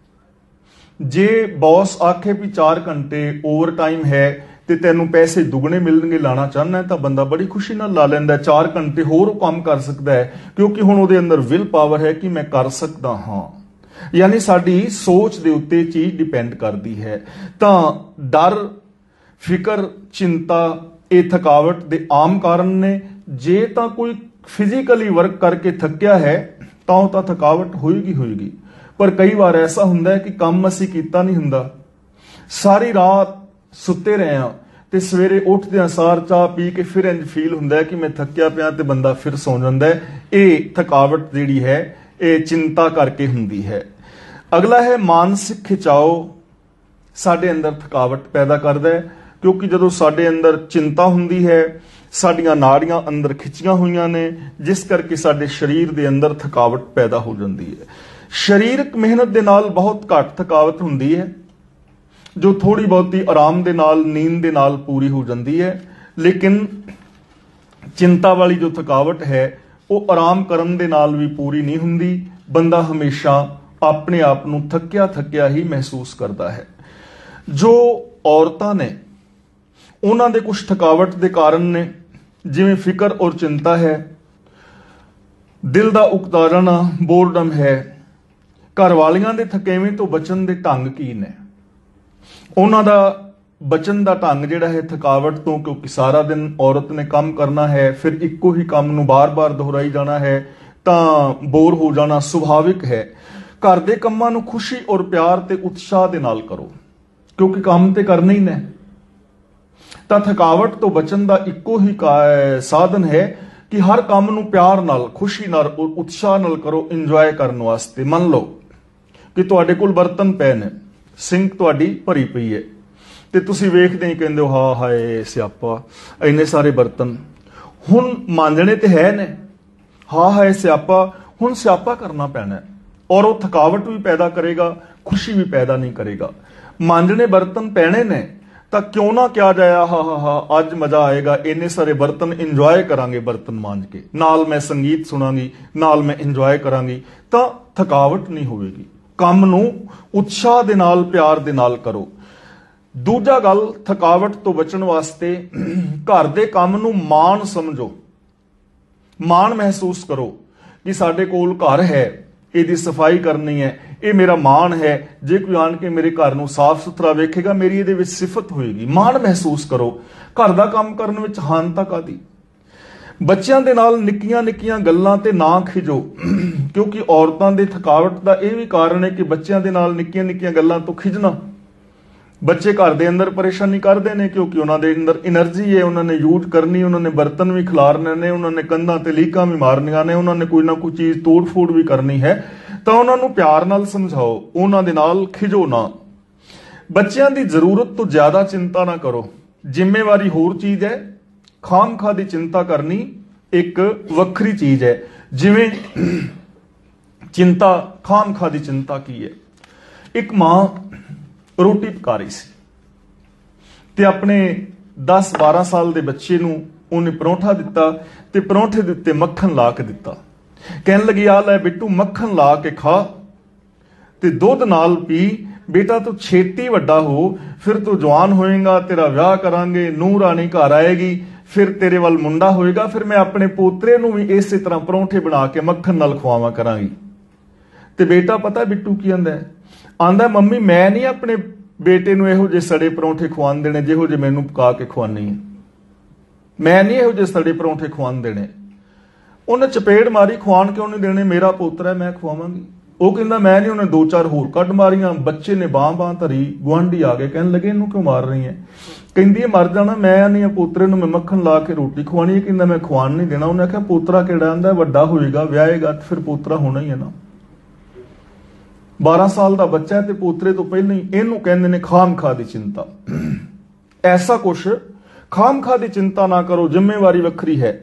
Speaker 1: ਜੇ ਬੌਸ ਆਖੇ ਵੀ ਚਾਰ ਘੰਟੇ ਓਵਰ ਟਾਈਮ ਹੈ ਤੇ ਤੈਨੂੰ ਪੈਸੇ ਦੁੱਗਣੇ ਮਿਲਣਗੇ, ਲਾਣਾ ਚਾਹੁੰਦਾ ਤਾਂ ਬੰਦਾ ਬੜੀ ਖੁਸ਼ੀ ਨਾਲ ਲਾ ਲੈਂਦਾ। ਚਾਰ ਘੰਟੇ ਹੋਰ ਉਹ ਕੰਮ ਕਰ ਸਕਦਾ ਹੈ ਕਿਉਂਕਿ ਹੁਣ ਉਹਦੇ ਅੰਦਰ ਵਿਲ ਪਾਵਰ ਹੈ ਕਿ ਮੈਂ ਕਰ ਸਕਦਾ ਹਾਂ। ਯਾਨੀ ਸਾਡੀ ਸੋਚ ਦੇ ਉੱਤੇ ਚੀਜ਼ ਡਿਪੈਂਡ ਕਰਦੀ ਹੈ। ਤਾਂ ਡਰ, ਫਿਕਰ, ਚਿੰਤਾ ਇਹ ਥਕਾਵਟ ਦੇ ਆਮ ਕਾਰਨ ਨੇ। ਜੇ ਤਾਂ ਕੋਈ ਫਿਜ਼ੀਕਲੀ ਵਰਕ ਕਰਕੇ ਥੱਕਿਆ ਹੈ ਤਾਂ ਉਹ ਤਾਂ ਥਕਾਵਟ ਹੋਏਗੀ ਹੋਏਗੀ ਪਰ ਕਈ ਵਾਰ ਐਸਾ ਹੁੰਦਾ ਹੈ ਕਿ ਕੰਮ ਅਸੀਂ ਕੀਤਾ ਨਹੀਂ ਹੁੰਦਾ, ਸਾਰੀ ਰਾਤ ਸੁੱਤੇ ਰਹੇ ਹਾਂ ਤੇ ਸਵੇਰੇ ਉੱਠਦਿਆਂ ਸਾਰ ਚਾਹ ਪੀ ਕੇ ਫਿਰ ਇੰਜ ਫੀਲ ਹੁੰਦਾ ਹੈ ਕਿ ਮੈਂ ਥੱਕਿਆ ਪਿਆ ਤੇ ਬੰਦਾ ਫਿਰ ਸੌਂ ਜਾਂਦਾ ਹੈ। ਇਹ ਥਕਾਵਟ ਜਿਹੜੀ ਹੈ ਇਹ ਚਿੰਤਾ ਕਰਕੇ ਹੁੰਦੀ ਹੈ। ਅਗਲਾ ਹੈ ਮਾਨਸਿਕ ਖਿਚਾਓ, ਸਾਡੇ ਅੰਦਰ ਥਕਾਵਟ ਪੈਦਾ ਕਰਦਾ ਹੈ ਕਿਉਂਕਿ ਜਦੋਂ ਸਾਡੇ ਅੰਦਰ ਚਿੰਤਾ ਹੁੰਦੀ ਹੈ ਸਾਡੀਆਂ ਨਾੜੀਆਂ ਅੰਦਰ ਖਿੱਚੀਆਂ ਹੋਈਆਂ ਨੇ, ਜਿਸ ਕਰਕੇ ਸਾਡੇ ਸਰੀਰ ਦੇ ਅੰਦਰ ਥਕਾਵਟ ਪੈਦਾ ਹੋ ਜਾਂਦੀ ਹੈ। ਸਰੀਰਕ ਮਿਹਨਤ ਦੇ ਨਾਲ ਬਹੁਤ ਘੱਟ ਥਕਾਵਟ ਹੁੰਦੀ ਹੈ ਜੋ ਥੋੜੀ ਬਹੁਤੀ ਆਰਾਮ ਦੇ ਨਾਲ, ਨੀਂਦ ਦੇ ਨਾਲ ਪੂਰੀ ਹੋ ਜਾਂਦੀ ਹੈ। ਲੇਕਿਨ ਚਿੰਤਾ ਵਾਲੀ ਜੋ ਥਕਾਵਟ ਹੈ ਉਹ ਆਰਾਮ ਕਰਨ ਦੇ ਨਾਲ ਵੀ ਪੂਰੀ ਨਹੀਂ ਹੁੰਦੀ। ਬੰਦਾ ਹਮੇਸ਼ਾ ਆਪਣੇ ਆਪ ਨੂੰ ਥੱਕਿਆ ਥੱਕਿਆ ਹੀ ਮਹਿਸੂਸ ਕਰਦਾ ਹੈ। ਜੋ ਔਰਤਾਂ ਨੇ ਉਹਨਾਂ ਦੇ ਕੁਝ ਥਕਾਵਟ ਦੇ ਕਾਰਨ ਨੇ, ਜਿਵੇਂ ਫਿਕਰ ਔਰ ਚਿੰਤਾ ਹੈ, ਦਿਲ ਦਾ ਉਕਤਾਰਨਾ, ਬੋਰਡਮ ਹੈ। ਘਰ ਵਾਲੀਆਂ ਦੇ ਥਕੇਵੇਂ ਤੋਂ ਬਚਣ ਦੇ ਢੰਗ ਕੀ ਨੇ? ਉਹਨਾਂ ਦਾ ਬਚਨ ਦਾ ਢੰਗ ਜਿਹੜਾ ਹੈ ਥਕਾਵਟ ਤੋਂ, ਕਿਉਂਕਿ ਸਾਰਾ ਦਿਨ ਔਰਤ ਨੇ ਕੰਮ ਕਰਨਾ ਹੈ, ਫਿਰ ਇੱਕੋ ਹੀ ਕੰਮ ਨੂੰ ਬਾਰ-ਬਾਰ ਦੁਹਰਾਈ ਜਾਣਾ ਹੈ ਤਾਂ ਬੋਰ ਹੋ ਜਾਣਾ ਸੁਭਾਵਿਕ ਹੈ। ਘਰ ਦੇ ਕੰਮਾਂ ਨੂੰ ਖੁਸ਼ੀ ਔਰ ਪਿਆਰ ਤੇ ਉਤਸ਼ਾਹ ਦੇ ਨਾਲ ਕਰੋ, ਕਿਉਂਕਿ ਕੰਮ ਤੇ ਕਰਨਾ ਹੀ ਨੇ। ਤਾਂ ਥਕਾਵਟ ਤੋਂ ਬਚਣ ਦਾ ਇੱਕੋ ਹੀ ਸਾਧਨ ਹੈ ਕਿ ਹਰ ਕੰਮ ਨੂੰ ਪਿਆਰ ਨਾਲ, ਖੁਸ਼ੀ ਨਾਲ, ਉਤਸ਼ਾਹ ਨਾਲ ਕਰੋ, ਇੰਜੋਏ ਕਰਨ ਵਾਸਤੇ। ਮੰਨ ਲਓ ਕਿ ਤੁਹਾਡੇ ਕੋਲ ਬਰਤਨ ਪਏ ਨੇ, ਸਿੰਕ ਤੁਹਾਡੀ ਭਰੀ ਪਈ ਹੈ ਤੇ ਤੁਸੀਂ ਵੇਖਦੇ ਹੀ ਕਹਿੰਦੇ ਹੋ ਹਾਂ ਹਾਏ ਸਿਆਪਾ, ਇੰਨੇ ਸਾਰੇ ਬਰਤਨ ਹੁਣ ਮਾਂਜਣੇ ਤੇ ਹੈ ਨੇ, ਹਾਂ ਹਾਏ ਸਿਆਪਾ, ਹੁਣ ਸਿਆਪਾ ਕਰਨਾ ਪੈਣਾ ਔਰ ਉਹ ਥਕਾਵਟ ਵੀ ਪੈਦਾ ਕਰੇਗਾ, ਖੁਸ਼ੀ ਵੀ ਪੈਦਾ ਨਹੀਂ ਕਰੇਗਾ। ਮਾਂਜਣੇ ਬਰਤਨ ਪੈਣੇ ਨੇ ਤਾਂ ਕਿਉਂ ਨਾ ਕਿਹਾ ਜਾਇਆ ਹਾ ਹਾ ਹਾ ਅੱਜ ਮਜ਼ਾ ਆਏਗਾ, ਇੰਨੇ ਸਾਰੇ ਬਰਤਨ ਇੰਜੋਏ ਕਰਾਂਗੇ ਬਰਤਨ ਮਾਂਜ ਕੇ, ਨਾਲ ਮੈਂ ਸੰਗੀਤ ਸੁਣਾਂਗੀ, ਨਾਲ ਮੈਂ ਇੰਜੋਏ ਕਰਾਂਗੀ, ਤਾਂ ਥਕਾਵਟ ਨਹੀਂ ਹੋਵੇਗੀ। ਕੰਮ ਨੂੰ ਉਤਸ਼ਾਹ ਦੇ ਨਾਲ, ਪਿਆਰ ਦੇ ਨਾਲ ਕਰੋ। ਦੂਜਾ ਗੱਲ, ਥਕਾਵਟ ਤੋਂ ਬਚਣ ਵਾਸਤੇ ਘਰ ਦੇ ਕੰਮ ਨੂੰ ਮਾਣ ਸਮਝੋ, ਮਾਣ ਮਹਿਸੂਸ ਕਰੋ ਕਿ ਸਾਡੇ ਕੋਲ ਘਰ ਹੈ, ਇਹਦੀ ਸਫਾਈ ਕਰਨੀ ਹੈ, ਇਹ ਮੇਰਾ ਮਾਣ ਹੈ। ਜੇ ਕੋਈ ਆਣ ਕੇ ਮੇਰੇ ਘਰ ਨੂੰ ਸਾਫ਼ ਸੁਥਰਾ ਵੇਖੇਗਾ, ਮੇਰੀ ਇਹਦੇ ਵਿੱਚ ਸਿਫਤ ਹੋਏਗੀ। ਮਾਣ ਮਹਿਸੂਸ ਕਰੋ। ਘਰ ਦਾ ਕੰਮ ਕਰਨ ਵਿੱਚ ਹਾਨਤਾ ਕਾਦੀ। ਬੱਚਿਆਂ ਦੇ ਨਾਲ ਨਿੱਕੀਆਂ ਨਿੱਕੀਆਂ ਗੱਲਾਂ ਤੇ ਨਾ ਖਿਜੋ, ਕਿਉਂਕਿ ਔਰਤਾਂ ਦੇ ਥਕਾਵਟ ਦਾ ਇਹ ਵੀ ਕਾਰਨ ਹੈ ਕਿ ਬੱਚਿਆਂ ਦੇ ਨਾਲ ਨਿੱਕੀਆਂ ਨਿੱਕੀਆਂ ਗੱਲਾਂ ਤੋਂ ਖਿਜਣਾ। ਬੱਚੇ ਘਰ ਦੇ ਅੰਦਰ ਪਰੇਸ਼ਾਨੀ ਕਰਦੇ ਨੇ ਕਿਉਂਕਿ ਉਹਨਾਂ ਦੇ ਅੰਦਰ એનર્ਜੀ ਹੈ, ਉਹਨਾਂ ਨੇ ਯੂਜ਼ ਕਰਨੀ, ਉਹਨਾਂ ਨੇ ਬਰਤਨ ਵੀ ਖਿਲਾਰਨੇ ਨੇ, ਉਹਨਾਂ ਨੇ ਕੰਧਾਂ ਤੇ ਲੀਕਾਂ ਵੀ ਮਾਰਨੀਆਂ ਨੇ, ਉਹਨਾਂ ਨੇ ਕੋਈ ਨਾ ਕੋਈ ਚੀਜ਼ ਤੋੜ ਫੋੜ ਵੀ ਕਰਨੀ ਹੈ। ਤਾਂ ਉਹਨਾਂ ਨੂੰ ਪਿਆਰ ਨਾਲ ਸਮਝਾਓ, ਉਹਨਾਂ ਦੇ ਨਾਲ ਖਿਜੋ ਨਾ। ਬੱਚਿਆਂ ਦੀ ਜ਼ਰੂਰਤ ਤੋਂ ਜ਼ਿਆਦਾ ਚਿੰਤਾ ਨਾ ਕਰੋ। ਜ਼ਿੰਮੇਵਾਰੀ ਹੋਰ ਚੀਜ਼ ਹੈ, ਖਾਮਖਾ ਦੀ ਚਿੰਤਾ ਕਰਨੀ ਇੱਕ ਵੱਖਰੀ ਚੀਜ਼ ਹੈ। ਜਿਵੇਂ ਚਿੰਤਾ, ਖਾਮਖਾ ਦੀ ਚਿੰਤਾ ਕੀ ਹੈ? ਇੱਕ ਮਾਂ ਰੋਟੀ ਪਕਾ ਰਹੀ ਸੀ ਤੇ ਆਪਣੇ ਦਸ ਬਾਰਾਂ ਸਾਲ ਦੇ ਬੱਚੇ ਨੂੰ ਉਹਨੇ ਪਰੌਂਠਾ ਦਿੱਤਾ ਤੇ ਪਰੌਂਠੇ ਦੇ ਉੱਤੇ ਮੱਖਣ ਲਾ ਕੇ ਦਿੱਤਾ। ਕਹਿਣ ਲੱਗੀ ਆ ਲੈ ਬਿੱਟੂ ਮੱਖਣ ਲਾ ਕੇ ਖਾ ਤੇ ਦੁੱਧ ਨਾਲ ਪੀ, ਬੇਟਾ ਤੂੰ ਛੇਤੀ ਵੱਡਾ ਹੋ, ਫਿਰ ਤੂੰ ਜਵਾਨ ਹੋਏਗਾ, ਤੇਰਾ ਵਿਆਹ ਕਰਾਂਗੇ, ਨੂੰਹ ਰਾਣੀ ਘਰ ਆਏਗੀ, ਫਿਰ ਤੇਰੇ ਵੱਲ ਮੁੰਡਾ ਹੋਏਗਾ, ਫਿਰ ਮੈਂ ਆਪਣੇ ਪੋਤਰੇ ਨੂੰ ਵੀ ਇਸੇ ਤਰ੍ਹਾਂ ਪਰੌਂਠੇ ਬਣਾ ਕੇ ਮੱਖਣ ਨਾਲ ਖਵਾਵਾਂ ਕਰਾਂਗੀ। ਤੇ ਬੇਟਾ ਪਤਾ ਬਿੱਟੂ ਕੀ ਆਂਦਾ ਹੈ? ਆਂਦਾ ਮੰਮੀ ਮੈਂ ਨਹੀਂ ਆਪਣੇ ਬੇਟੇ ਨੂੰ ਇਹੋ ਜਿਹੇ ਸੜੇ ਪਰੌਂਠੇ ਖਵਾਉਣ ਦੇਣੇ ਜਿਹੋ ਜਿਹੇ ਮੈਨੂੰ ਪਕਾ ਕੇ ਖਵਾਉਣੀ ਹੈ। ਮੈਂ ਨਹੀਂ ਇਹੋ ਜਿਹੇ ਸੜੇ ਪਰੌਂਠੇ ਖਵਾਉਣ ਦੇਣੇ। ਉਹਨੇ ਚਪੇੜ ਮਾਰੀ, ਖਵਾਉਣ ਕਿਉਂ ਨਹੀਂ ਦੇਣੇ? ਮੇਰਾ ਪੋਤਰਾ ਮੈਂ ਖਵਾਵਾਂਗੀ। ਉਹ ਕਹਿੰਦਾ ਮੈਂ ਨਹੀਂ। ਉਹਨੇ ਦੋ ਚਾਰ ਹੋਰ ਕੱਢ ਮਾਰੀਆਂ, ਬੱਚੇ ਨੇ ਬਾਂਹ ਬਾਂਹ ਧਰੀ, ਗੁਆਂਢੀ ਆ ਗਏ ਕਹਿਣ ਲੱਗੇ ਇਹਨੂੰ ਕਿਉਂ ਮਾਰ ਰਹੀ ਹੈ? ਕਹਿੰਦੀ ਹੈ ਮਰ ਜਾਣਾ, ਮੈਂ ਨਹੀਂ ਪੋਤਰੇ ਨੂੰ ਮੈਂ ਮੱਖਣ ਲਾ ਕੇ ਰੋਟੀ ਖਵਾਉਣੀ ਹੈ। ਕਹਿੰਦਾ ਮੈਂ ਖਵਾਉਣ ਨਹੀਂ ਦੇਣਾ। ਉਹਨੇ ਆਖਿਆ ਪੋਤਰਾ ਕਿਹੜਾ? ਆਂਦਾ ਵੱਡਾ ਹੋਏਗਾ, ਵਿਆਹੇਗਾ ਤੇ ਫਿਰ ਪੋਤਰਾ ਹੋਣਾ ਹੀ ਹੈ ਨਾ। ਬਾਰਾਂ ਸਾਲ ਦਾ ਬੱਚਾ ਤੇ ਪੋਤਰੇ ਤੋਂ ਪਹਿਲਾਂ ਹੀ ਇਹਨੂੰ ਕਹਿੰਦੇ ਨੇ ਖਾਮਖਾ ਦੀ ਚਿੰਤਾ। ਐਸਾ ਕੁਛ ਖਾਮਖਾ ਦੀ ਚਿੰਤਾ ਨਾ ਕਰੋ, ਜ਼ਿੰਮੇਵਾਰੀ ਵੱਖਰੀ ਹੈ।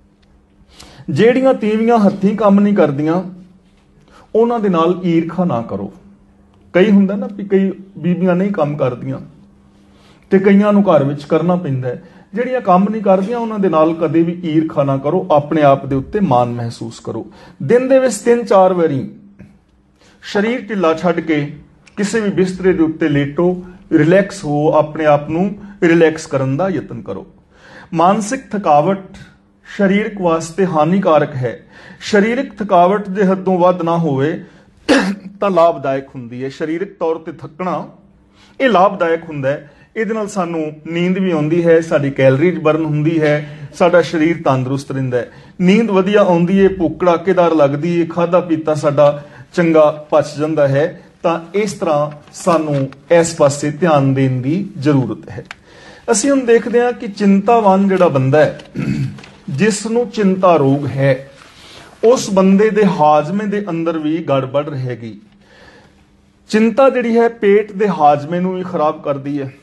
Speaker 1: ਜਿਹੜੀਆਂ ਤੀਵੀਆਂ ਹੱਥੀਂ ਕੰਮ ਨਹੀਂ ਕਰਦੀਆਂ ਉਹਨਾਂ ਦੇ ਨਾਲ ਈਰਖਾ ਨਾ ਕਰੋ। ਕਈ ਹੁੰਦਾ ਨਾ ਵੀ ਕਈ ਬੀਬੀਆਂ ਨਹੀਂ ਕੰਮ ਕਰਦੀਆਂ ਤੇ ਕਈਆਂ ਨੂੰ ਘਰ ਵਿੱਚ ਕਰਨਾ ਪੈਂਦਾ ਹੈ। ਜਿਹੜੀਆਂ ਕੰਮ ਨਹੀਂ ਕਰਦੀਆਂ ਉਹਨਾਂ ਦੇ ਨਾਲ ਕਦੇ ਵੀ ਈਰਖਾ ਨਾ ਕਰੋ। ਆਪਣੇ ਆਪ ਦੇ ਉੱਤੇ ਮਾਣ ਮਹਿਸੂਸ ਕਰੋ। ਦਿਨ ਦੇ ਵਿੱਚ ਤਿੰਨ ਚਾਰ ਵਾਰੀ ਸਰੀਰ ਢਿੱਲਾ ਛੱਡ ਕੇ ਕਿਸੇ ਵੀ ਬਿਸਤਰੇ ਦੇ ਉੱਤੇ ਲੇਟੋ, ਰਿਲੈਕਸ ਹੋ, ਆਪਣੇ ਆਪ ਨੂੰ ਰਿਲੈਕਸ ਕਰਨ ਦਾ ਯਤਨ ਕਰੋ। ਮਾਨਸਿਕ ਥਕਾਵਟ ਸਰੀਰਕ ਵਾਸਤੇ ਹਾਨੀਕਾਰਕ ਹੈ। ਸਰੀਰਕ ਥਕਾਵਟ ਜੇ ਹੱਦੋਂ ਵੱਧ ਨਾ ਹੋਵੇ ਤਾਂ ਲਾਭਦਾਇਕ ਹੁੰਦੀ ਹੈ। ਸਰੀਰਕ ਤੌਰ ਤੇ ਥੱਕਣਾ ਇਹ ਲਾਭਦਾਇਕ ਹੁੰਦਾ ਹੈ। ਇਹਦੇ ਨਾਲ ਸਾਨੂੰ ਨੀਂਦ ਵੀ ਆਉਂਦੀ ਹੈ, ਸਾਡੀ ਕੈਲਰੀਜ਼ ਬਰਨ ਹੁੰਦੀ ਹੈ, ਸਾਡਾ ਸਰੀਰ ਤੰਦਰੁਸਤ ਰਹਿੰਦਾ ਹੈ। ਨੀਂਦ ਵਧੀਆ ਆਉਂਦੀ ਹੈ, ਭੁੱਖ ਕੜਾਕੇਦਾਰ ਲੱਗਦੀ ਹੈ, ਖਾਧਾ ਪੀਤਾ ਸਾਡਾ ਚੰਗਾ ਪਚ ਜਾਂਦਾ ਹੈ। ਤਾਂ ਇਸ ਤਰ੍ਹਾਂ ਸਾਨੂੰ ਇਸ ਪਾਸੇ ਧਿਆਨ ਦੇਣ ਦੀ ਜ਼ਰੂਰਤ ਹੈ। ਅਸੀਂ ਹੁਣ ਦੇਖਦੇ ਹਾਂ ਕਿ ਚਿੰਤਾਵਾਨ ਜਿਹੜਾ ਬੰਦਾ ਹੈ, ਜਿਸ ਨੂੰ ਚਿੰਤਾ ਰੋਗ ਹੈ, ਉਸ ਬੰਦੇ ਦੇ ਹਾਜ਼ਮੇ ਦੇ ਅੰਦਰ ਵੀ ਗੜਬੜ ਰਹੇਗੀ। ਚਿੰਤਾ ਜਿਹੜੀ ਹੈ ਪੇਟ ਦੇ ਹਾਜ਼ਮੇ ਨੂੰ ਵੀ ਖਰਾਬ ਕਰਦੀ ਹੈ।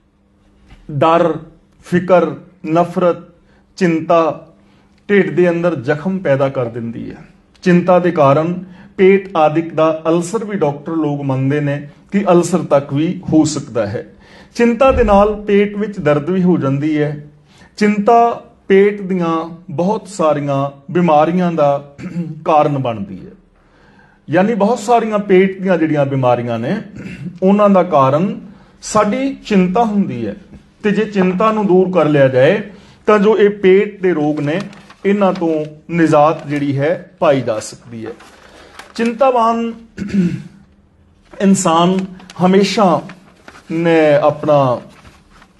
Speaker 1: ਡਰ, ਫਿਕਰ, ਨਫ਼ਰਤ, ਚਿੰਤਾ ਢਿੱਡ ਦੇ ਅੰਦਰ ਜ਼ਖਮ ਪੈਦਾ ਕਰ ਦਿੰਦੀ ਹੈ। ਚਿੰਤਾ ਦੇ ਕਾਰਨ ਪੇਟ ਆਦਿਕ ਦਾ ਅਲਸਰ ਵੀ ਡਾਕਟਰ ਲੋਕ ਮੰਨਦੇ ਨੇ ਕਿ ਅਲਸਰ ਤੱਕ ਵੀ ਹੋ ਸਕਦਾ ਹੈ। ਚਿੰਤਾ ਦੇ ਨਾਲ ਪੇਟ ਵਿੱਚ ਦਰਦ ਵੀ ਹੋ ਜਾਂਦੀ ਹੈ। ਚਿੰਤਾ ਪੇਟ ਦੀਆਂ ਬਹੁਤ ਸਾਰੀਆਂ ਬਿਮਾਰੀਆਂ ਦਾ ਕਾਰਨ ਬਣਦੀ ਹੈ। ਯਾਨੀ ਬਹੁਤ ਸਾਰੀਆਂ ਪੇਟ ਦੀਆਂ ਜਿਹੜੀਆਂ ਬਿਮਾਰੀਆਂ ਨੇ ਉਹਨਾਂ ਦਾ ਕਾਰਨ ਸਾਡੀ ਚਿੰਤਾ ਹੁੰਦੀ ਹੈ। ਤੇ ਜੇ ਚਿੰਤਾ ਨੂੰ ਦੂਰ ਕਰ ਲਿਆ ਜਾਏ ਤਾਂ ਜੋ ਇਹ ਪੇਟ ਦੇ ਰੋਗ ਨੇ ਇਹਨਾਂ ਤੋਂ ਨਿਜਾਤ ਜਿਹੜੀ ਹੈ ਪਾਈ ਜਾ ਸਕਦੀ ਹੈ। ਚਿੰਤਾਵਾਨ ਇਨਸਾਨ ਹਮੇਸ਼ਾ ਨੇ ਆਪਣਾ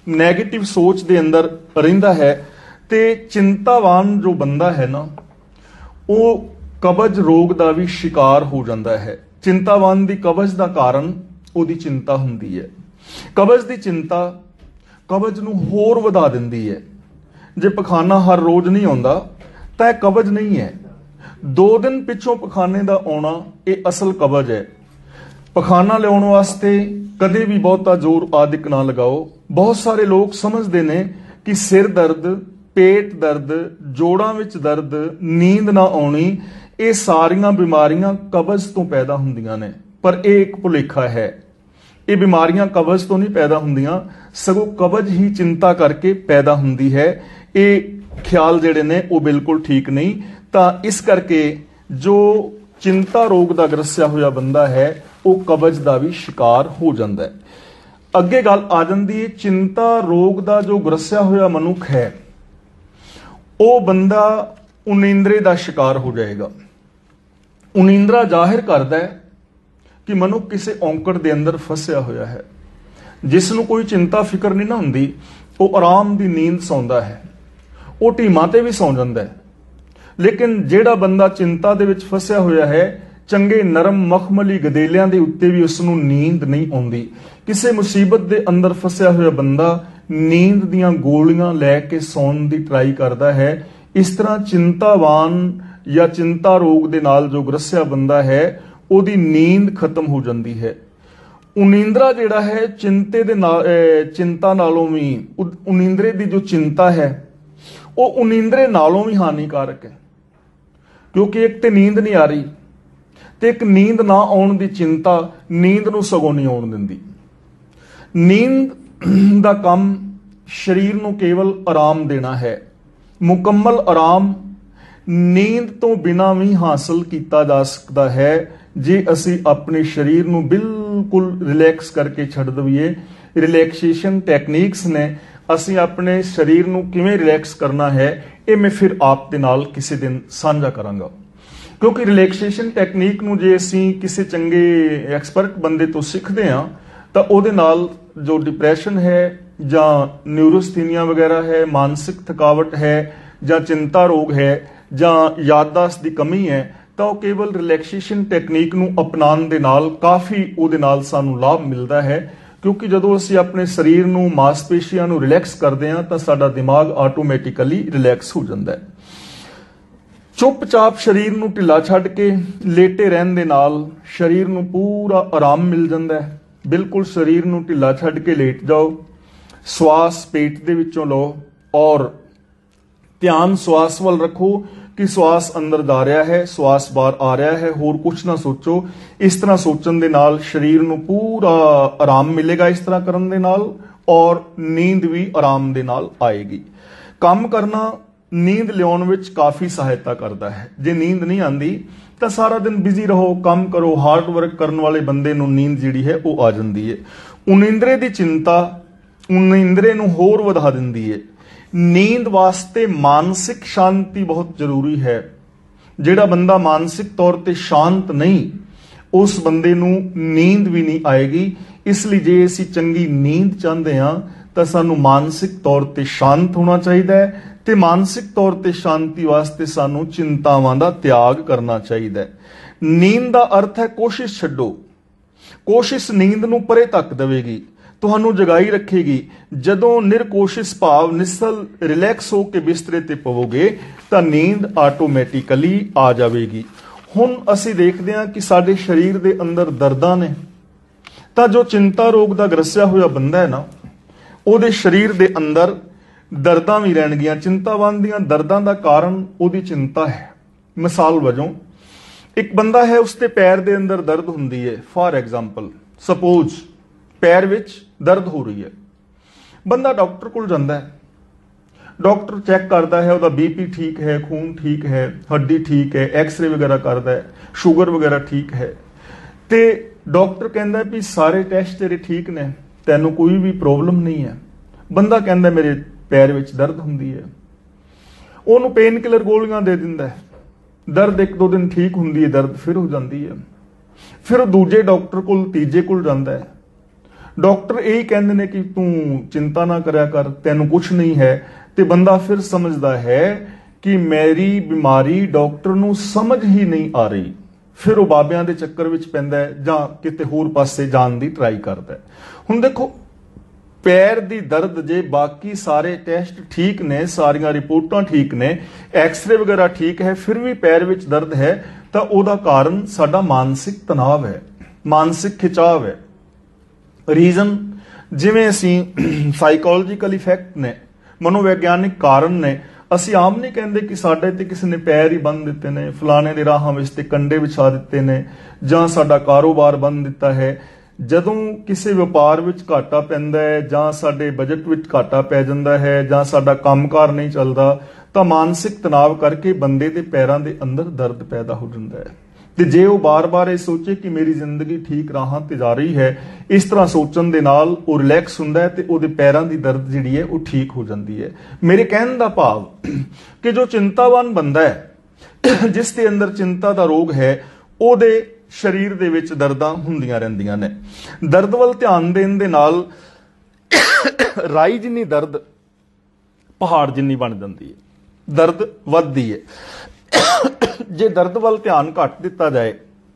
Speaker 1: ਨੈਗੇਟਿਵ ਸੋਚ ਦੇ ਅੰਦਰ ਰਹਿੰਦਾ ਹੈ ਤੇ ਚਿੰਤਾਵਾਨ ਜੋ ਬੰਦਾ ਹੈ ਨਾ, ਉਹ ਕਬਜ਼ ਰੋਗ ਦਾ ਵੀ ਸ਼ਿਕਾਰ ਹੋ ਜਾਂਦਾ ਹੈ। ਚਿੰਤਾਵਾਨ ਦੀ ਕਬਜ਼ ਦਾ ਕਾਰਨ ਉਹਦੀ ਚਿੰਤਾ ਹੁੰਦੀ ਹੈ। ਕਬਜ਼ ਦੀ ਚਿੰਤਾ ਕਬਜ਼ ਨੂੰ ਹੋਰ ਵਧਾ ਦਿੰਦੀ ਹੈ। ਜੇ ਪਖਾਨਾ ਹਰ ਰੋਜ਼ ਨਹੀਂ ਆਉਂਦਾ ਤਾਂ ਇਹ ਕਬਜ਼ ਨਹੀਂ ਹੈ। ਦੋ ਦਿਨ ਪਿੱਛੋਂ ਪਖਾਨੇ ਦਾ ਆਉਣਾ ਇਹ ਅਸਲ ਕਬਜ਼ ਹੈ। ਪਖਾਨਾ ਲਿਆਉਣ ਵਾਸਤੇ ਕਦੇ ਵੀ ਬਹੁਤਾ ਜ਼ੋਰ ਆਦਿਕ ਨਾ ਲਗਾਓ। ਬਹੁਤ ਸਾਰੇ ਲੋਕ ਸਮਝਦੇ ਨੇ ਕਿ ਸਿਰ ਦਰਦ, ਪੇਟ ਦਰਦ, ਜੋੜਾਂ ਵਿੱਚ ਦਰਦ, ਨੀਂਦ ਨਾ ਆਉਣੀ, ਇਹ ਸਾਰੀਆਂ ਬਿਮਾਰੀਆਂ ਕਬਜ਼ ਤੋਂ ਪੈਦਾ ਹੁੰਦੀਆਂ ਨੇ, ਪਰ ਇਹ ਇੱਕ ਭੁਲੇਖਾ ਹੈ। ਇਹ ਬਿਮਾਰੀਆਂ ਕਬਜ਼ ਤੋਂ ਨਹੀਂ ਪੈਦਾ ਹੁੰਦੀਆਂ, ਸਗੋਂ ਕਬਜ਼ ਹੀ ਚਿੰਤਾ ਕਰਕੇ ਪੈਦਾ ਹੁੰਦੀ ਹੈ। ਇਹ ਖਿਆਲ ਜਿਹੜੇ ਨੇ ਉਹ ਬਿਲਕੁਲ ਠੀਕ ਨਹੀਂ। ਤਾਂ ਇਸ ਕਰਕੇ ਜੋ ਚਿੰਤਾ ਰੋਗ ਦਾ ਗ੍ਰਸਿਆ ਹੋਇਆ ਬੰਦਾ ਹੈ ਉਹ ਕਬਜ਼ ਦਾ ਵੀ ਸ਼ਿਕਾਰ ਹੋ ਜਾਂਦਾ ਹੈ। ਅੱਗੇ ਗੱਲ ਆ ਜਾਂਦੀ ਹੈ, ਚਿੰਤਾ ਰੋਗ ਦਾ ਜੋ ਗ੍ਰਸਿਆ ਹੋਇਆ ਮਨੁੱਖ ਹੈ ਉਹ ਬੰਦਾ ਉਨੀਂਦਰੇ ਦਾ ਸ਼ਿਕਾਰ ਹੋ ਜਾਏਗਾ। ਉਨੀਂਦਰਾ ਜ਼ਾਹਿਰ ਕਰਦਾ ਹੈ ਕਿ ਮਨੁੱਖ ਕਿਸੇ ਔਂਕੜ ਦੇ ਅੰਦਰ ਫਸਿਆ ਹੋਇਆ ਹੈ। ਜਿਸ ਨੂੰ ਕੋਈ ਚਿੰਤਾ ਫਿਕਰ ਨਹੀਂ ਨਾ ਹੁੰਦੀ, ਉਹ ਆਰਾਮ ਦੀ ਨੀਂਦ ਸੌਂਦਾ ਹੈ, ਉਹ ਢੀਮਾਂ ਤੇ ਵੀ ਸੌਂ ਜਾਂਦਾ ਹੈ। ਲੇਕਿਨ ਜਿਹੜਾ ਬੰਦਾ ਚਿੰਤਾ ਦੇ ਵਿੱਚ ਫਸਿਆ ਹੋਇਆ ਹੈ, ਚੰਗੇ ਨਰਮ ਮਖਮਲੀ ਗਦੇਲਿਆਂ ਦੇ ਉੱਤੇ ਵੀ ਉਸ ਨੂੰ ਨੀਂਦ ਨਹੀਂ ਆਉਂਦੀ। ਕਿਸੇ ਮੁਸੀਬਤ ਦੇ ਅੰਦਰ ਫਸਿਆ ਹੋਇਆ ਬੰਦਾ ਨੀਂਦ ਦੀਆਂ ਗੋਲੀਆਂ ਲੈ ਕੇ ਸੌਣ ਦੀ ਟਰਾਈ ਕਰਦਾ ਹੈ। ਇਸ ਤਰ੍ਹਾਂ ਚਿੰਤਾਵਾਨ ਜਾਂ ਚਿੰਤਾ ਰੋਗ ਦੇ ਨਾਲ ਜੋ ਗ੍ਰਸਿਆ ਬੰਦਾ ਹੈ ਉਹਦੀ ਨੀਂਦ ਖਤਮ ਹੋ ਜਾਂਦੀ ਹੈ। ਉਨੀਂਦਰਾ ਜਿਹੜਾ ਹੈ ਚਿੰਤੇ ਦੇ ਨਾਲ ਚਿੰਤਾ ਨਾਲੋਂ ਵੀ ਉਨੀਂਦਰੇ ਦੀ ਜੋ ਚਿੰਤਾ ਹੈ ਉਹ ਉਨੀਂਦਰੇ ਨਾਲੋਂ ਵੀ ਹਾਨੀਕਾਰਕ ਹੈ, ਕਿਉਂਕਿ ਇੱਕ ਤੇ ਨੀਂਦ ਨਹੀਂ ਆ ਰਹੀ ਤੇ ਇੱਕ ਨੀਂਦ ਨਾ ਆਉਣ ਦੀ ਚਿੰਤਾ ਨੀਂਦ ਨੂੰ ਸਗੋਂ ਨਹੀਂ ਆਉਣ ਦਿੰਦੀ। ਨੀਂਦ ਦਾ ਕੰਮ ਸਰੀਰ ਨੂੰ ਕੇਵਲ ਆਰਾਮ ਦੇਣਾ ਹੈ। ਮੁਕੰਮਲ ਆਰਾਮ ਨੀਂਦ ਤੋਂ ਬਿਨਾਂ ਵੀ ਹਾਸਲ ਕੀਤਾ ਜਾ ਸਕਦਾ ਹੈ ਜੇ ਅਸੀਂ ਆਪਣੇ ਸਰੀਰ ਨੂੰ ਬਿਲਕੁਲ ਰਿਲੈਕਸ ਕਰਕੇ ਛੱਡ ਦਈਏ। ਰਿਲੈਕਸੇਸ਼ਨ ਟੈਕਨੀਕਸ ਨੇ, ਅਸੀਂ ਆਪਣੇ ਸਰੀਰ ਨੂੰ ਕਿਵੇਂ ਰਿਲੈਕਸ ਕਰਨਾ ਹੈ ਇਹ ਮੈਂ ਫਿਰ ਆਪ ਦੇ ਨਾਲ ਕਿਸੇ ਦਿਨ ਸਾਂਝਾ ਕਰਾਂਗਾ। ਕਿਉਂਕਿ ਰਿਲੈਕਸੇਸ਼ਨ ਟੈਕਨੀਕ ਨੂੰ ਜੇ ਅਸੀਂ ਕਿਸੇ ਚੰਗੇ ਐਕਸਪਰਟ ਬੰਦੇ ਤੋਂ ਸਿੱਖਦੇ ਹਾਂ ਤਾਂ ਉਹਦੇ ਨਾਲ ਜੋ ਡਿਪਰੈਸ਼ਨ ਹੈ ਜਾਂ ਨਿਊਰੋਸਥੀਨੀਆ ਵਗੈਰਾ ਹੈ, ਮਾਨਸਿਕ ਥਕਾਵਟ ਹੈ ਜਾਂ ਚਿੰਤਾ ਰੋਗ ਹੈ ਜਾਂ ਯਾਦਦਾਸ਼ਤ ਦੀ ਕਮੀ ਹੈ, ਤਾਂ ਉਹ ਕੇਵਲ ਰਿਲੈਕਸੇਸ਼ਨ ਟੈਕਨੀਕ ਨੂੰ ਅਪਣਾਉਣ ਦੇ ਨਾਲ ਕਾਫੀ ਉਹਦੇ ਨਾਲ ਸਾਨੂੰ ਲਾਭ ਮਿਲਦਾ ਹੈ। ਕਿਉਂਕਿ ਜਦੋਂ ਅਸੀਂ ਆਪਣੇ ਸਰੀਰ ਨੂੰ, ਮਾਸਪੇਸ਼ੀਆਂ ਨੂੰ ਰਿਲੈਕਸ ਕਰਦੇ ਹਾਂ ਤਾਂ ਸਾਡਾ ਦਿਮਾਗ ਆਟੋਮੈਟਿਕਲੀ ਰਿਲੈਕਸ ਹੋ ਜਾਂਦਾ ਹੈ। ਚੁੱਪਚਾਪ ਸਰੀਰ ਨੂੰ ਢਿੱਲਾ ਛੱਡ ਕੇ ਲੇਟੇ ਰਹਿਣ ਦੇ ਨਾਲ ਸਰੀਰ ਨੂੰ ਪੂਰਾ ਆਰਾਮ ਮਿਲ ਜਾਂਦਾ ਹੈ। ਬਿਲਕੁਲ ਸਰੀਰ ਨੂੰ ਢਿੱਲਾ ਛੱਡ ਕੇ ਲੇਟ ਜਾਓ, ਸਵਾਸ ਪੇਟ ਦੇ ਵਿੱਚੋਂ ਲਓ ਔਰ ਧਿਆਨ ਸਵਾਸ ਵੱਲ ਰੱਖੋ ਕਿ ਸਵਾਸ ਅੰਦਰ ਜਾ ਰਿਹਾ ਹੈ, ਸਵਾਸ ਬਾਹਰ ਆ ਰਿਹਾ ਹੈ, ਹੋਰ ਕੁਝ ਨਾ ਸੋਚੋ। ਇਸ ਤਰ੍ਹਾਂ ਸੋਚਣ ਦੇ ਨਾਲ ਸਰੀਰ ਨੂੰ ਪੂਰਾ ਆਰਾਮ ਮਿਲੇਗਾ ਇਸ ਤਰ੍ਹਾਂ ਕਰਨ ਦੇ ਨਾਲ, ਔਰ ਨੀਂਦ ਵੀ ਆਰਾਮ ਦੇ ਨਾਲ ਆਏਗੀ। ਕੰਮ ਕਰਨਾ ਨੀਂਦ ਲਿਆਉਣ ਵਿੱਚ ਕਾਫੀ ਸਹਾਇਤਾ ਕਰਦਾ ਹੈ। ਜੇ ਨੀਂਦ ਨਹੀਂ ਆਉਂਦੀ ਤਾਂ ਸਾਰਾ ਦਿਨ ਬਿਜ਼ੀ ਰਹੋ, ਕੰਮ ਕਰੋ, ਹਾਰਡ ਵਰਕ ਕਰਨ ਵਾਲੇ ਬੰਦੇ ਨੂੰ ਨੀਂਦ ਜਿਹੜੀ ਹੈ ਉਹ ਆ ਜਾਂਦੀ ਹੈ। ਉਨੀਂਦਰੇ ਦੀ ਚਿੰਤਾ ਉਨੀਂਦਰੇ ਨੂੰ ਹੋਰ ਵਧਾ ਦਿੰਦੀ ਹੈ। ਨੀਂਦ ਵਾਸਤੇ ਮਾਨਸਿਕ ਸ਼ਾਂਤੀ ਬਹੁਤ ਜ਼ਰੂਰੀ ਹੈ। ਜਿਹੜਾ ਬੰਦਾ ਮਾਨਸਿਕ ਤੌਰ ਤੇ ਸ਼ਾਂਤ ਨਹੀਂ, ਉਸ ਬੰਦੇ ਨੂੰ ਨੀਂਦ ਵੀ ਨਹੀਂ ਆਏਗੀ। ਇਸ ਲਈ ਜੇ ਅਸੀਂ ਚੰਗੀ ਨੀਂਦ ਚਾਹੁੰਦੇ ਹਾਂ ਤਾਂ ਸਾਨੂੰ ਮਾਨਸਿਕ ਤੌਰ ਤੇ ਸ਼ਾਂਤ ਹੋਣਾ ਚਾਹੀਦਾ ਹੈ ਤੇ ਮਾਨਸਿਕ ਤੌਰ ਤੇ ਸ਼ਾਂਤੀ ਵਾਸਤੇ ਸਾਨੂੰ ਚਿੰਤਾਵਾਂ ਦਾ ਤਿਆਗ ਕਰਨਾ ਚਾਹੀਦਾ ਹੈ। ਨੀਂਦ ਦਾ ਅਰਥ ਹੈ ਕੋਸ਼ਿਸ਼ ਛੱਡੋ। ਕੋਸ਼ਿਸ਼ ਨੀਂਦ ਨੂੰ ਪਰੇ ਧੱਕ ਦੇਵੇਗੀ, ਤੁਹਾਨੂੰ ਜਗਾਈ ਰੱਖੇਗੀ। ਜਦੋਂ ਨਿਰਕੋਸ਼ਿਸ਼ ਭਾਵ ਨਿਸਲ ਰਿਲੈਕਸ ਹੋ ਕੇ ਬਿਸਤਰੇ ਤੇ ਪਵੋਗੇ ਤਾਂ ਨੀਂਦ ਆਟੋਮੈਟਿਕਲੀ ਆ ਜਾਵੇਗੀ। ਹੁਣ ਅਸੀਂ ਦੇਖਦੇ ਹਾਂ ਕਿ ਸਾਡੇ ਸਰੀਰ ਦੇ ਅੰਦਰ ਦਰਦਾਂ ਨੇ, ਤਾਂ ਜੋ ਚਿੰਤਾ ਰੋਗ ਦਾ ਗ੍ਰਸਿਆ ਹੋਇਆ ਬੰਦਾ ਹੈ ਨਾ, ਉਹਦੇ ਸਰੀਰ ਦੇ ਅੰਦਰ ਦਰਦਾਂ ਵੀ ਰਹਿਣਗੀਆਂ। ਚਿੰਤਾਵਾਨ ਦੀਆਂ ਦਰਦਾਂ ਦਾ ਕਾਰਨ ਉਹਦੀ ਚਿੰਤਾ ਹੈ। ਮਿਸਾਲ ਵਜੋਂ ਇੱਕ ਬੰਦਾ ਹੈ, ਉਸਦੇ ਪੈਰ ਦੇ ਅੰਦਰ ਦਰਦ ਹੁੰਦੀ ਹੈ। ਫਾਰ ਐਗਜ਼ਾਮਪਲ ਸਪੋਜ਼ ਪੈਰ ਵਿੱਚ ਦਰਦ ਹੋ ਰਹੀ ਹੈ, ਬੰਦਾ ਡਾਕਟਰ ਕੋਲ ਜਾਂਦਾ ਹੈ। ਡਾਕਟਰ ਚੈੱਕ ਕਰਦਾ ਹੈ, ਉਹਦਾ ਬੀਪੀ ਠੀਕ ਹੈ, ਖੂਨ ਠੀਕ ਹੈ, ਹੱਡੀ ਠੀਕ ਹੈ, ਐਕਸ-ਰੇ ਵਗੈਰਾ ਕਰਦਾ ਹੈ, ਸ਼ੂਗਰ ਵਗੈਰਾ ਠੀਕ ਹੈ ਤੇ ਡਾਕਟਰ ਕਹਿੰਦਾ ਵੀ ਸਾਰੇ ਟੈਸਟ ਤੇਰੇ ਠੀਕ ਨੇ, ਤੈਨੂੰ ਕੋਈ ਵੀ ਪ੍ਰੋਬਲਮ ਨਹੀਂ ਹੈ। ਬੰਦਾ ਕਹਿੰਦਾ ਮੇਰੇ ਪੈਰ ਵਿੱਚ ਦਰਦ ਹੁੰਦੀ ਹੈ। ਉਹਨੂੰ ਪੇਨ ਕਿਲਰ ਗੋਲੀਆਂ ਦੇ ਦਿੰਦਾ ਹੈ। ਦਰਦ ਇੱਕ ਦੋ ਦਿਨ ਠੀਕ ਹੁੰਦੀ ਹੈ, ਦਰਦ ਫਿਰ ਹੋ ਜਾਂਦੀ ਹੈ। ਫਿਰ ਉਹ ਦੂਜੇ ਡਾਕਟਰ ਕੋਲ, ਤੀਜੇ ਕੋਲ ਜਾਂਦਾ ਹੈ। ਡਾਕਟਰ ਇਹ ਕਹਿੰਦੇ ਨੇ ਕਿ ਤੂੰ ਚਿੰਤਾ ਨਾ ਕਰਿਆ ਕਰ, ਤੈਨੂੰ ਕੁਝ ਨਹੀਂ ਹੈ, ਤੇ ਬੰਦਾ ਫਿਰ ਸਮਝਦਾ ਹੈ ਕਿ ਮੇਰੀ ਬਿਮਾਰੀ ਡਾਕਟਰ ਨੂੰ ਸਮਝ ਹੀ ਨਹੀਂ ਆ ਰਹੀ। ਫਿਰ ਉਹ ਬਾਬਿਆਂ ਦੇ ਚੱਕਰ ਵਿੱਚ ਪੈਂਦਾ ਹੈ ਜਾਂ ਕਿਤੇ ਹੋਰ ਪਾਸੇ ਜਾਣ ਦੀ ਟਰਾਈ ਕਰਦਾ ਹੈ। ਹੁਣ ਦੇਖੋ, ਪੈਰ ਦੀ ਦਰਦ ਜੇ ਬਾਕੀ ਸਾਰੇ ਟੈਸਟ ਠੀਕ ਨੇ, ਸਾਰੀਆਂ ਰਿਪੋਰਟਾਂ ਠੀਕ ਨੇ, ਐਕਸ-ਰੇ ਵਗੈਰਾ ਠੀਕ ਹੈ, ਫਿਰ ਵੀ ਪੈਰ ਵਿੱਚ ਦਰਦ ਹੈ, ਤਾਂ ਉਹਦਾ ਕਾਰਨ ਸਾਡਾ ਮਾਨਸਿਕ ਤਣਾਅ ਹੈ, ਮਾਨਸਿਕ ਖਿਚਾਵ ਹੈ। ਰੀਜ਼ਨ ਜਿਵੇਂ ਅਸੀਂ ਸਾਈਕੋਲੋਜੀਕਲ ਇਫੈਕਟ ਨੇ, ਮਨੋਵਿਗਿਆਨਿਕ ਕਾਰਨ ਨੇ। ਅਸੀਂ ਆਮ ਨਹੀਂ ਕਹਿੰਦੇ ਕਿ ਸਾਡੇ ਤੇ ਕਿਸੇ ਨੇ ਪੈਰ ਹੀ ਬੰਨ ਦਿੱਤੇ ਨੇ, ਫਲਾਣੇ ਦੇ ਰਾਹਾਂ ਵਿੱਚ ਤੇ ਕੰਡੇ ਵਿਛਾ ਦਿੱਤੇ ਨੇ, ਜਾਂ ਸਾਡਾ ਕਾਰੋਬਾਰ ਬੰਨ ਦਿੱਤਾ ਹੈ। ਜਦੋਂ ਕਿਸੇ ਵਪਾਰ ਵਿੱਚ ਘਾਟਾ ਪੈਂਦਾ ਹੈ, ਜਾਂ ਸਾਡੇ ਬਜਟ ਵਿੱਚ ਘਾਟਾ ਪੈ ਜਾਂਦਾ ਹੈ, ਜਾਂ ਸਾਡਾ ਕੰਮਕਾਰ ਨਹੀਂ ਚੱਲਦਾ, ਤਾਂ ਮਾਨਸਿਕ ਤਣਾਅ ਕਰਕੇ ਬੰਦੇ ਦੇ ਪੈਰਾਂ ਦੇ ਅੰਦਰ ਦਰਦ ਪੈਦਾ ਹੋ ਜਾਂਦਾ ਹੈ। ਤੇ ਜੇ ਉਹ ਬਾਰ-ਬਾਰ ਇਹ ਸੋਚੇ ਕਿ ਮੇਰੀ ਜ਼ਿੰਦਗੀ ਠੀਕ ਰਾਹਾਂ ਤੇ ਜਾ ਰਹੀ ਹੈ, ਇਸ ਤਰ੍ਹਾਂ ਸੋਚਣ ਦੇ ਨਾਲ ਉਹ ਰਿਲੈਕਸ ਹੁੰਦਾ ਹੈ ਤੇ ਉਹਦੇ ਪੈਰਾਂ ਦੀ ਦਰਦ ਜਿਹੜੀ ਹੈ ਉਹ ਠੀਕ ਹੋ ਜਾਂਦੀ ਹੈ। ਮੇਰੇ ਕਹਿਣ ਦਾ ਭਾਵ ਕਿ ਜੋ ਚਿੰਤਾਵਾਨ ਬੰਦਾ ਹੈ, ਜਿਸ ਦੇ ਅੰਦਰ ਚਿੰਤਾ ਦਾ ਰੋਗ ਹੈ, ਉਹਦੇ ਸਰੀਰ ਦੇ ਵਿੱਚ ਦਰਦਾਂ ਹੁੰਦੀਆਂ ਰਹਿੰਦੀਆਂ ਨੇ। ਦਰਦ ਵੱਲ ਧਿਆਨ ਦੇਣ ਦੇ ਨਾਲ ਰਾਈ ਜਿੰਨੀ ਦਰਦ ਪਹਾੜ ਜਿੰਨੀ ਬਣ ਜਾਂਦੀ ਹੈ, ਦਰਦ ਵੱਧਦੀ ਹੈ। ਜੇ ਦਰਦ ਵੱਲ ਧਿਆਨ ਘੱਟ ਦਿੱਤਾ ਜਾਏ,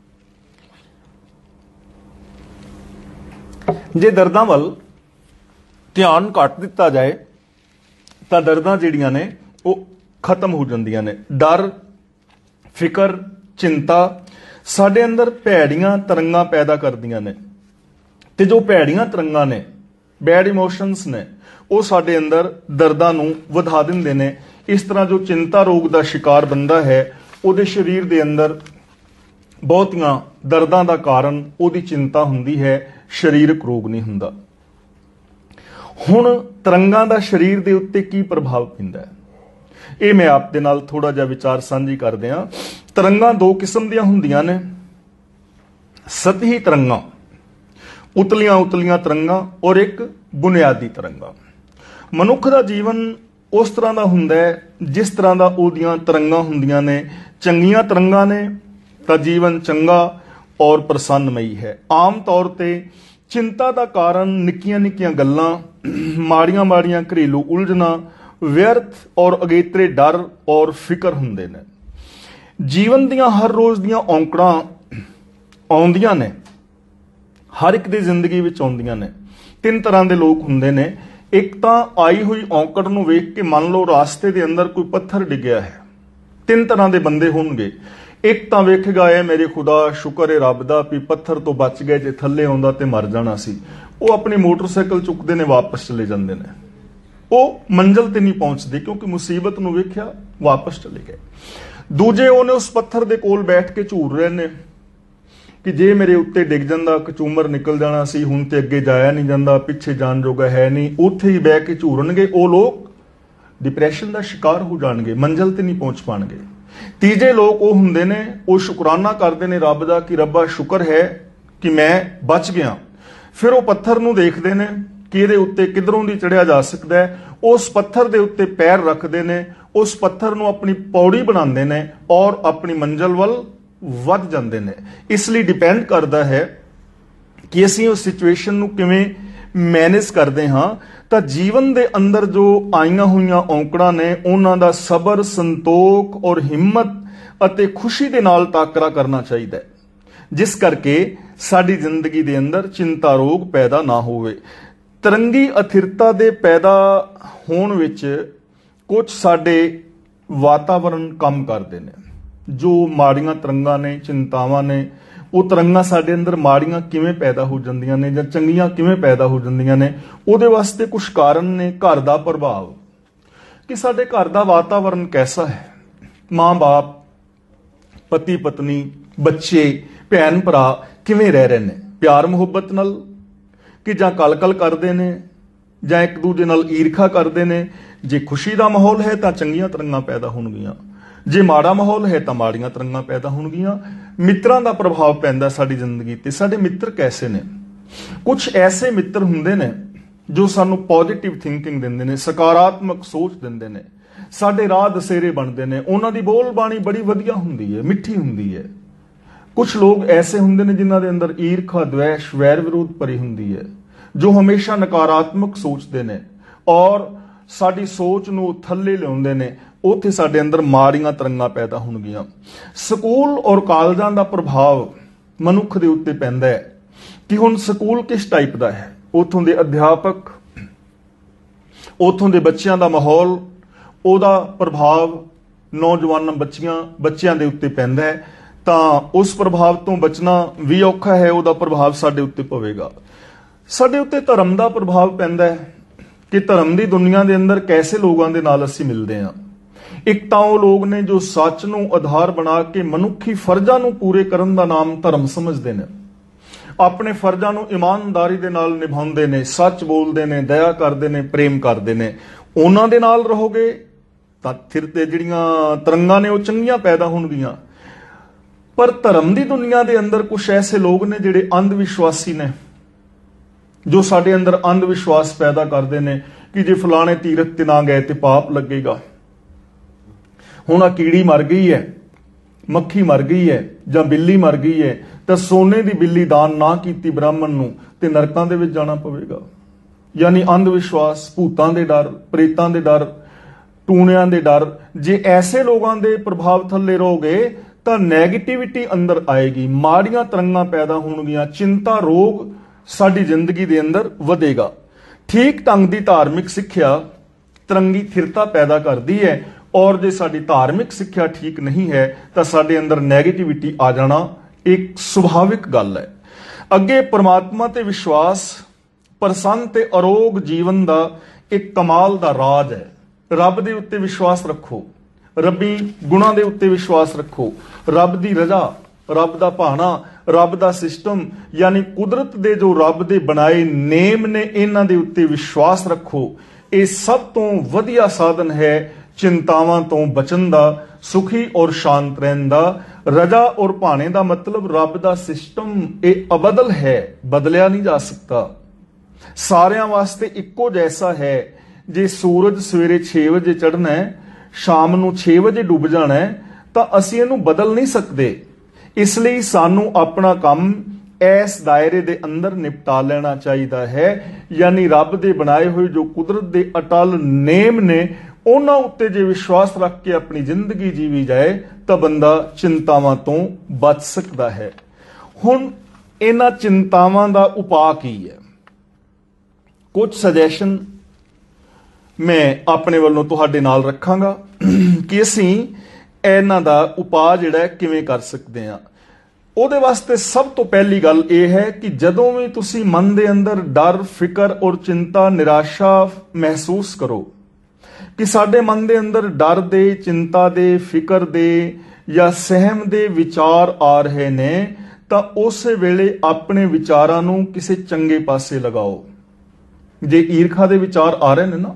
Speaker 1: ਜੇ ਦਰਦਾਂ ਵੱਲ ਧਿਆਨ ਘੱਟ ਦਿੱਤਾ ਜਾਏ ਤਾਂ ਦਰਦਾਂ ਜਿਹੜੀਆਂ ਨੇ ਉਹ ਖਤਮ ਹੋ ਜਾਂਦੀਆਂ ਨੇ। ਡਰ, ਫਿਕਰ, ਚਿੰਤਾ ਸਾਡੇ ਅੰਦਰ ਭੈੜੀਆਂ ਤਰੰਗਾਂ ਪੈਦਾ ਕਰਦੀਆਂ ਨੇ, ਤੇ ਜੋ ਭੈੜੀਆਂ ਤਰੰਗਾਂ ਨੇ, ਬੈਡ ਇਮੋਸ਼ਨਸ ਨੇ, ਉਹ ਸਾਡੇ ਅੰਦਰ ਦਰਦਾਂ ਨੂੰ ਵਧਾ ਦਿੰਦੇ ਨੇ। ਇਸ ਤਰ੍ਹਾਂ ਜੋ ਚਿੰਤਾ ਰੋਗ ਦਾ ਸ਼ਿਕਾਰ ਬੰਦਾ ਹੈ, ਉਹਦੇ ਸਰੀਰ ਦੇ ਅੰਦਰ ਬਹੁਤੀਆਂ ਦਰਦਾਂ ਦਾ ਕਾਰਨ ਉਹਦੀ ਚਿੰਤਾ ਹੁੰਦੀ ਹੈ, ਸਰੀਰਕ ਰੋਗ ਨਹੀਂ ਹੁੰਦਾ। ਹੁਣ ਤਰੰਗਾਂ ਦਾ ਸਰੀਰ ਦੇ ਉੱਤੇ ਕੀ ਪ੍ਰਭਾਵ ਪੈਂਦਾ ਹੈ, ਇਹ ਮੈਂ ਆਪ ਦੇ ਨਾਲ ਥੋੜਾ ਜਿਹਾ ਵਿਚਾਰ ਸਾਂਝੀ ਕਰਦੇ ਹਾਂ। ਤਰੰਗਾਂ ਦੋ ਕਿਸਮ ਦੀਆਂ ਹੁੰਦੀਆਂ ਨੇ, ਸਤਹੀ ਤਰੰਗਾਂ, ਉਤਲੀਆਂ ਉਤਲੀਆਂ ਤਰੰਗਾਂ, ਔਰ ਇੱਕ ਬੁਨਿਆਦੀ ਤਰੰਗਾਂ। ਮਨੁੱਖ ਦਾ ਜੀਵਨ ਉਸ ਤਰ੍ਹਾਂ ਦਾ ਹੁੰਦਾ ਹੈ ਜਿਸ ਤਰ੍ਹਾਂ ਦਾ ਉਹਦੀਆਂ ਤਰੰਗਾਂ ਹੁੰਦੀਆਂ ਨੇ। ਚੰਗੀਆਂ ਤਰੰਗਾਂ ਨੇ ਤਾਂ ਜੀਵਨ ਚੰਗਾ ਔਰ ਪ੍ਰਸੰਨਮਈ ਹੈ। ਆਮ ਤੌਰ ਤੇ ਚਿੰਤਾ ਦਾ ਕਾਰਨ ਨਿੱਕੀਆਂ ਨਿੱਕੀਆਂ ਗੱਲਾਂ, ਮਾੜੀਆਂ ਮਾੜੀਆਂ ਘਰੇਲੂ ਉਲਝਣਾਂ, ਵਿਅਰਥ ਔਰ ਅਗੇਤਰੇ ਡਰ ਔਰ ਫਿਕਰ ਹੁੰਦੇ ਨੇ। ਜੀਵਨ ਦੀਆਂ ਹਰ ਰੋਜ਼ ਦੀਆਂ ਔਂਕੜਾਂ ਆਉਂਦੀਆਂ ਨੇ, ਹਰ ਇੱਕ ਦੀ ਜ਼ਿੰਦਗੀ ਵਿੱਚ ਆਉਂਦੀਆਂ ਨੇ। ਤਿੰਨ ਤਰ੍ਹਾਂ ਦੇ ਲੋਕ ਹੁੰਦੇ ਨੇ। ਇੱਕ ਤਾਂ ਆਈ ਹੋਈ ਔਂਕੜ ਨੂੰ ਵੇਖ ਕੇ ਮੰਨ ਲਓ ਰਾਸਤੇ ਦੇ ਅੰਦਰ ਕੋਈ ਪੱਥਰ ਡਿੱਗਿਆ ਹੈ, ਤਿੰਨ ਤਰ੍ਹਾਂ ਦੇ ਬੰਦੇ ਹੋਣਗੇ। ਇੱਕ ਤਾਂ ਵੇਖੇਗਾ ਇਹ ਮੇਰੇ ਖੁਦਾ ਸ਼ੁਕਰ ਹੈ ਰੱਬ ਦਾ ਵੀ ਪੱਥਰ ਤੋਂ ਬਚ ਗਏ, ਜੇ ਥੱਲੇ ਆਉਂਦਾ ਤੇ ਮਰ ਜਾਣਾ ਸੀ। ਉਹ ਆਪਣੀ ਮੋਟਰਸਾਈਕਲ ਚੁੱਕਦੇ ਨੇ, ਵਾਪਸ ਚਲੇ ਜਾਂਦੇ ਨੇ। ਉਹ ਮੰਜ਼ਿਲ ਤੇ ਨਹੀਂ ਪਹੁੰਚਦੇ ਕਿਉਂਕਿ ਮੁਸੀਬਤ ਨੂੰ ਵੇਖਿਆ, ਵਾਪਸ ਚਲੇ ਗਏ। ਦੂਜੇ ਉਹਨੇ ਉਸ ਪੱਥਰ ਦੇ ਕੋਲ ਬੈਠ ਕੇ ਝੂਰ ਰਹੇ ਨੇ ਕਿ ਜੇ ਮੇਰੇ ਉੱਤੇ ਡਿੱਗ ਜਾਂਦਾ ਕਚੂਮਰ ਨਿਕਲ ਜਾਣਾ ਸੀ, ਹੁਣ ਤੇ ਅੱਗੇ ਜਾਇਆ ਨਹੀਂ ਜਾਂਦਾ, ਪਿੱਛੇ ਜਾਣ ਜੋਗਾ ਹੈ ਨਹੀਂ। ਉੱਥੇ ਹੀ ਬਹਿ ਕੇ ਝੂਰਨਗੇ। ਉਹ ਲੋਕ ਡਿਪਰੈਸ਼ਨ ਦਾ ਸ਼ਿਕਾਰ ਹੋ ਜਾਣਗੇ, ਮੰਜ਼ਿਲ ਤੇ ਨਹੀਂ ਪਹੁੰਚ ਪਾਣਗੇ। ਤੀਜੇ ਲੋਕ ਉਹ ਹੁੰਦੇ ਨੇ, ਉਹ ਸ਼ੁਕਰਾਨਾ ਕਰਦੇ ਨੇ ਰੱਬ ਦਾ ਕਿ ਰੱਬਾ ਸ਼ੁਕਰ ਹੈ ਕਿ ਮੈਂ ਬਚ ਗਿਆ। ਫਿਰ ਉਹ ਪੱਥਰ ਨੂੰ ਦੇਖਦੇ ਨੇ ਕਿ ਇਹਦੇ ਉੱਤੇ ਕਿਧਰੋਂ ਦੀ ਚੜਿਆ ਜਾ ਸਕਦਾ ਹੈ। ਉਸ ਪੱਥਰ ਦੇ ਉੱਤੇ ਪੈਰ ਰੱਖਦੇ ਨੇ, ਉਸ ਪੱਥਰ ਨੂੰ ਆਪਣੀ ਪੌੜੀ ਬਣਾਉਂਦੇ ਨੇ ਔਰ ਆਪਣੀ ਮੰਜ਼ਿਲ ਵੱਲ ਵੱਧ ਜਾਂਦੇ ਨੇ। ਇਸ ਲਈ ਡਿਪੈਂਡ ਕਰਦਾ ਹੈ ਕਿ ਅਸੀਂ ਉਸ ਸਿਚੁਏਸ਼ਨ ਨੂੰ ਕਿਵੇਂ ਮੈਨੇਜ ਕਰਦੇ ਹਾਂ। ਤਾਂ ਜੀਵਨ ਦੇ ਅੰਦਰ ਜੋ ਆਈਆਂ ਹੋਈਆਂ ਔਂਕੜਾਂ ਨੇ, ਉਹਨਾਂ ਦਾ ਸਬਰ, ਸੰਤੋਖ ਔਰ ਹਿੰਮਤ ਅਤੇ ਖੁਸ਼ੀ ਦੇ ਨਾਲ ਟਾਕਰਾ ਕਰਨਾ ਚਾਹੀਦਾ ਹੈ, ਜਿਸ ਕਰਕੇ ਸਾਡੀ ਜ਼ਿੰਦਗੀ ਦੇ ਅੰਦਰ ਚਿੰਤਾ ਰੋਗ ਪੈਦਾ ਨਾ ਹੋਵੇ। ਤਰੰਗੀ ਅਥਿਰਤਾ ਦੇ ਪੈਦਾ ਹੋਣ ਵਿੱਚ ਕੁਝ ਸਾਡੇ ਵਾਤਾਵਰਣ ਕੰਮ ਕਰਦੇ ਨੇ। ਜੋ ਮਾੜੀਆਂ ਤਰੰਗਾਂ ਨੇ, ਚਿੰਤਾਵਾਂ ਨੇ, ਉਹ ਤਰੰਗਾਂ ਸਾਡੇ ਅੰਦਰ ਮਾੜੀਆਂ ਕਿਵੇਂ ਪੈਦਾ ਹੋ ਜਾਂਦੀਆਂ ਨੇ ਜਾਂ ਚੰਗੀਆਂ ਕਿਵੇਂ ਪੈਦਾ ਹੋ ਜਾਂਦੀਆਂ ਨੇ, ਉਹਦੇ ਵਾਸਤੇ ਕੁਝ ਕਾਰਨ ਨੇ। ਘਰ ਦਾ ਪ੍ਰਭਾਵ, ਕਿ ਸਾਡੇ ਘਰ ਦਾ ਵਾਤਾਵਰਣ ਕੈਸਾ ਹੈ, ਮਾਂ-ਬਾਪ, ਪਤੀ ਪਤਨੀ, ਬੱਚੇ, ਭੈਣ ਭਰਾ ਕਿਵੇਂ ਰਹਿ ਰਹੇ ਨੇ, ਪਿਆਰ ਮੁਹੱਬਤ ਨਾਲ ਕਿ ਜਾਂ ਕਲ-ਕਲ ਕਰਦੇ ਨੇ ਜਾਂ ਇੱਕ ਦੂਜੇ ਨਾਲ ਈਰਖਾ ਕਰਦੇ ਨੇ। ਜੇ ਖੁਸ਼ੀ ਦਾ ਮਾਹੌਲ ਹੈ ਤਾਂ ਚੰਗੀਆਂ ਤਰੰਗਾਂ ਪੈਦਾ ਹੋਣਗੀਆਂ, ਜੇ ਮਾੜਾ ਮਾਹੌਲ ਹੈ ਤਾਂ ਮਾੜੀਆਂ ਤਰੰਗਾਂ ਪੈਦਾ ਹੋਣਗੀਆਂ। ਮਿੱਤਰਾਂ ਦਾ ਪ੍ਰਭਾਵ ਪੈਂਦਾ ਸਾਡੀ ਜ਼ਿੰਦਗੀ ਤੇ। ਸਾਡੇ ਮਿੱਤਰ ਕੈਸੇ ਨੇ? ਕੁਝ ਐਸੇ ਮਿੱਤਰ ਹੁੰਦੇ ਨੇ ਜੋ ਸਾਨੂੰ ਪੋਜ਼ਿਟਿਵ ਥਿੰਕਿੰਗ ਦਿੰਦੇ ਨੇ, ਸਕਾਰਾਤਮਕ ਸੋਚ ਦਿੰਦੇ ਨੇ, ਸਾਡੇ ਰਾਹ ਦਸੇਰੇ ਬਣਦੇ ਨੇ। ਉਹਨਾਂ ਦੀ ਬੋਲ ਬਾਣੀ ਬੜੀ ਵਧੀਆ ਹੁੰਦੀ ਹੈ, ਮਿੱਠੀ ਹੁੰਦੀ ਹੈ। ਕੁਝ ਲੋਕ ਐਸੇ ਹੁੰਦੇ ਨੇ ਜਿਨ੍ਹਾਂ ਦੇ ਅੰਦਰ ਈਰਖਾ, ਦਵੇਸ਼, ਵੈਰ ਵਿਰੋਧ ਭਰੀ ਹੁੰਦੀ ਹੈ। ਜੋ ਹਮੇਸ਼ਾ ਨਕਾਰਾਤਮਕ ਸੋਚਦੇ ਨੇ ਔਰ ਸਾਡੀ ਸੋਚ ਨੂੰ ਥੱਲੇ ਲਿਆਉਂਦੇ ਨੇ, ਉੱਥੇ ਸਾਡੇ ਅੰਦਰ ਮਾੜੀਆਂ ਤਰੰਗਾਂ ਪੈਦਾ ਹੋਣਗੀਆਂ। ਸਕੂਲ ਔਰ ਕਾਲਜਾਂ ਦਾ ਪ੍ਰਭਾਵ ਮਨੁੱਖ ਦੇ ਉੱਤੇ ਪੈਂਦਾ ਹੈ ਕਿ ਹੁਣ ਸਕੂਲ ਕਿਸ ਟਾਈਪ ਦਾ ਹੈ, ਉੱਥੋਂ ਦੇ ਅਧਿਆਪਕ, ਉੱਥੋਂ ਦੇ ਬੱਚਿਆਂ ਦਾ ਮਾਹੌਲ, ਉਹਦਾ ਪ੍ਰਭਾਵ ਨੌਜਵਾਨ ਬੱਚੀਆਂ ਬੱਚਿਆਂ ਦੇ ਉੱਤੇ ਪੈਂਦਾ ਹੈ, ਤਾਂ ਉਸ ਪ੍ਰਭਾਵ ਤੋਂ ਬਚਣਾ ਵੀ ਔਖਾ ਹੈ। ਉਹਦਾ ਪ੍ਰਭਾਵ ਸਾਡੇ ਉੱਤੇ ਪਵੇਗਾ। ਸਾਡੇ ਉੱਤੇ ਧਰਮ ਦਾ ਪ੍ਰਭਾਵ ਪੈਂਦਾ ਹੈ ਕਿ ਧਰਮ ਦੀ ਦੁਨੀਆ ਦੇ ਅੰਦਰ ਕੈਸੇ ਲੋਕਾਂ ਦੇ ਨਾਲ ਅਸੀਂ ਮਿਲਦੇ ਹਾਂ। ਇੱਕ ਤਾਂ ਉਹ ਲੋਕ ਨੇ ਜੋ ਸੱਚ ਨੂੰ ਆਧਾਰ ਬਣਾ ਕੇ ਮਨੁੱਖੀ ਫਰਜ਼ਾਂ ਨੂੰ ਪੂਰੇ ਕਰਨ ਦਾ ਨਾਮ ਧਰਮ ਸਮਝਦੇ ਨੇ, ਆਪਣੇ ਫਰਜ਼ਾਂ ਨੂੰ ਇਮਾਨਦਾਰੀ ਦੇ ਨਾਲ ਨਿਭਾਉਂਦੇ ਨੇ, ਸੱਚ ਬੋਲਦੇ ਨੇ, ਦਇਆ ਕਰਦੇ ਨੇ, ਪ੍ਰੇਮ ਕਰਦੇ ਨੇ। ਉਹਨਾਂ ਦੇ ਨਾਲ ਰਹੋਗੇ ਤਾਂ ਫਿਰ ਤੇ ਜਿਹੜੀਆਂ ਤਰੰਗਾਂ ਨੇ ਉਹ ਚੰਗੀਆਂ ਪੈਦਾ ਹੋਣਗੀਆਂ। ਪਰ ਧਰਮ ਦੀ ਦੁਨੀਆ ਦੇ ਅੰਦਰ ਕੁਝ ਐਸੇ ਲੋਕ ਨੇ ਜਿਹੜੇ ਅੰਧ ਵਿਸ਼ਵਾਸੀ ਨੇ, ਜੋ ਸਾਡੇ ਅੰਦਰ ਅੰਧ ਵਿਸ਼ਵਾਸ ਪੈਦਾ ਕਰਦੇ ਨੇ ਕਿ ਜੇ ਫਲਾਣੇ ਤੀਰਥ ਤੇ ਨਾ ਗਏ ਤੇ ਪਾਪ ਲੱਗੇਗਾ। ਹੁਣ ਆ ਕੀੜੀ ਮਰ ਗਈ ਹੈ, ਮੱਖੀ ਮਰ ਗਈ ਹੈ ਜਾਂ ਬਿੱਲੀ ਮਰ ਗਈ ਹੈ ਤਾਂ ਸੋਨੇ ਦੀ ਬਿੱਲੀ ਦਾਨ ਨਾ ਕੀਤੀ ਬ੍ਰਾਹਮਣ ਨੂੰ ਤੇ ਨਰਕਾਂ ਦੇ ਵਿੱਚ ਜਾਣਾ ਪਵੇਗਾ। ਯਾਨੀ ਅੰਧ ਵਿਸ਼ਵਾਸ, ਭੂਤਾਂ ਦੇ ਡਰ, ਪ੍ਰੇਤਾਂ ਦੇ ਡਰ, ਟੂਣਿਆਂ ਦੇ ਡਰ। ਜੇ ਐਸੇ ਲੋਕਾਂ ਦੇ ਪ੍ਰਭਾਵ ਥੱਲੇ ਰਹੋਗੇ ਤਾਂ ਨੈਗੇਟਿਵਿਟੀ ਅੰਦਰ ਆਏਗੀ, ਮਾੜੀਆਂ ਤਰੰਗਾਂ ਪੈਦਾ ਹੋਣਗੀਆਂ, ਚਿੰਤਾ ਰੋਗ ਸਾਡੀ ਜ਼ਿੰਦਗੀ ਦੇ ਅੰਦਰ ਵਧੇਗਾ। ਠੀਕ ਢੰਗ ਦੀ ਧਾਰਮਿਕ ਸਿੱਖਿਆ ਤਰੰਗੀ ਥਿਰਤਾ ਪੈਦਾ ਕਰਦੀ ਹੈ ਔਰ ਜੇ ਸਾਡੀ ਧਾਰਮਿਕ ਸਿੱਖਿਆ ਠੀਕ ਨਹੀਂ ਹੈ ਤਾਂ ਸਾਡੇ ਅੰਦਰ ਨੈਗੇਟਿਵਿਟੀ ਆ ਜਾਣਾ ਇੱਕ ਸੁਭਾਵਿਕ ਗੱਲ ਹੈ। ਅੱਗੇ ਪਰਮਾਤਮਾ ਤੇ ਵਿਸ਼ਵਾਸ ਪ੍ਰਸੰਨ ਤੇ ਅਰੋਗ ਜੀਵਨ ਦਾ ਇੱਕ ਕਮਾਲ ਦਾ ਰਾਜ ਹੈ। ਰੱਬ ਦੇ ਉੱਤੇ ਵਿਸ਼ਵਾਸ ਰੱਖੋ, ਰੱਬੀ ਗੁਣਾਂ ਦੇ ਉੱਤੇ ਵਿਸ਼ਵਾਸ ਰੱਖੋ, ਰੱਬ ਦੀ ਰਜ਼ਾ, ਰੱਬ ਦਾ ਭਾਣਾ, ਰੱਬ ਦਾ ਸਿਸਟਮ ਯਾਨੀ ਕੁਦਰਤ ਦੇ ਜੋ ਰੱਬ ਦੇ ਬਣਾਏ ਨੇਮ ਨੇ ਇਹਨਾਂ ਦੇ ਉੱਤੇ ਵਿਸ਼ਵਾਸ ਰੱਖੋ। ਇਹ ਸਭ ਤੋਂ ਵਧੀਆ ਸਾਧਨ ਹੈ ਚਿੰਤਾਵਾਂ ਤੋਂ ਬਚਣ ਦਾ, ਸੁਖੀ ਔਰ ਸ਼ਾਂਤ ਰਹਿਣ ਦਾ। ਰਜਾ ਔਰ ਭਾਣੇ ਦਾ ਮਤਲਬ ਰੱਬ ਦਾ ਸਿਸਟਮ ਇਹ ਅਬਦਲ ਹੈ, ਬਦਲਿਆ ਨਹੀਂ ਜਾ ਸਕਦਾ, ਸਾਰਿਆਂ ਵਾਸਤੇ ਇੱਕੋ ਜੈਸਾ ਹੈ। ਜੇ ਸੂਰਜ ਸਵੇਰੇ ਛੇ ਵਜੇ ਚੜ੍ਹਨਾ ਹੈ, ਸ਼ਾਮ ਨੂੰ ਛੇ ਵਜੇ ਡੁੱਬ ਜਾਣਾ ਹੈ ਤਾਂ ਅਸੀਂ ਇਹਨੂੰ ਬਦਲ ਨਹੀਂ ਸਕਦੇ। ਇਸ ਲਈ ਸਾਨੂੰ ਆਪਣਾ ਕੰਮ ਇਸ ਦਾਇਰੇ ਦੇ ਅੰਦਰ ਨਿਪਟਾ ਲੈਣਾ ਚਾਹੀਦਾ ਹੈ। ਯਾਨੀ ਰੱਬ ਦੇ ਬਣਾਏ ਹੋਏ ਜੋ ਕੁਦਰਤ ਦੇ ਅਟਲ ਨੇਮ ਨੇ ਉਹਨਾਂ ਉੱਤੇ ਜੇ ਵਿਸ਼ਵਾਸ ਰੱਖ ਕੇ ਆਪਣੀ ਜ਼ਿੰਦਗੀ ਜੀਵੀ ਜਾਏ ਤਾਂ ਬੰਦਾ ਚਿੰਤਾਵਾਂ ਤੋਂ ਬਚ ਸਕਦਾ ਹੈ। ਹੁਣ ਇਹਨਾਂ ਚਿੰਤਾਵਾਂ ਦਾ ਉਪਾਅ ਕੀ ਹੈ? ਕੁਝ ਸੁਜੈਸ਼ਨ ਮੈਂ ਆਪਣੇ ਵੱਲੋਂ ਤੁਹਾਡੇ ਨਾਲ ਰੱਖਾਂਗਾ ਕਿ ਅਸੀਂ ਇਹਨਾਂ ਦਾ ਉਪਾਅ ਜਿਹੜਾ ਕਿਵੇਂ ਕਰ ਸਕਦੇ ਹਾਂ। ਉਹਦੇ ਵਾਸਤੇ ਸਭ ਤੋਂ ਪਹਿਲੀ ਗੱਲ ਇਹ ਹੈ ਕਿ ਜਦੋਂ ਵੀ ਤੁਸੀਂ ਮਨ ਦੇ ਅੰਦਰ ਡਰ, ਫਿਕਰ ਔਰ ਚਿੰਤਾ, ਨਿਰਾਸ਼ਾ ਮਹਿਸੂਸ ਕਰੋ ਕਿ ਸਾਡੇ ਮਨ ਦੇ ਅੰਦਰ ਡਰ ਦੇ, ਚਿੰਤਾ ਦੇ, ਫਿਕਰ ਦੇ ਜਾਂ ਸਹਿਮ ਦੇ ਵਿਚਾਰ ਆ ਰਹੇ ਨੇ ਤਾਂ ਉਸੇ ਵੇਲੇ ਆਪਣੇ ਵਿਚਾਰਾਂ ਨੂੰ ਕਿਸੇ ਚੰਗੇ ਪਾਸੇ ਲਗਾਓ। ਜੇ ਈਰਖਾ ਦੇ ਵਿਚਾਰ ਆ ਰਹੇ ਨੇ ਨਾ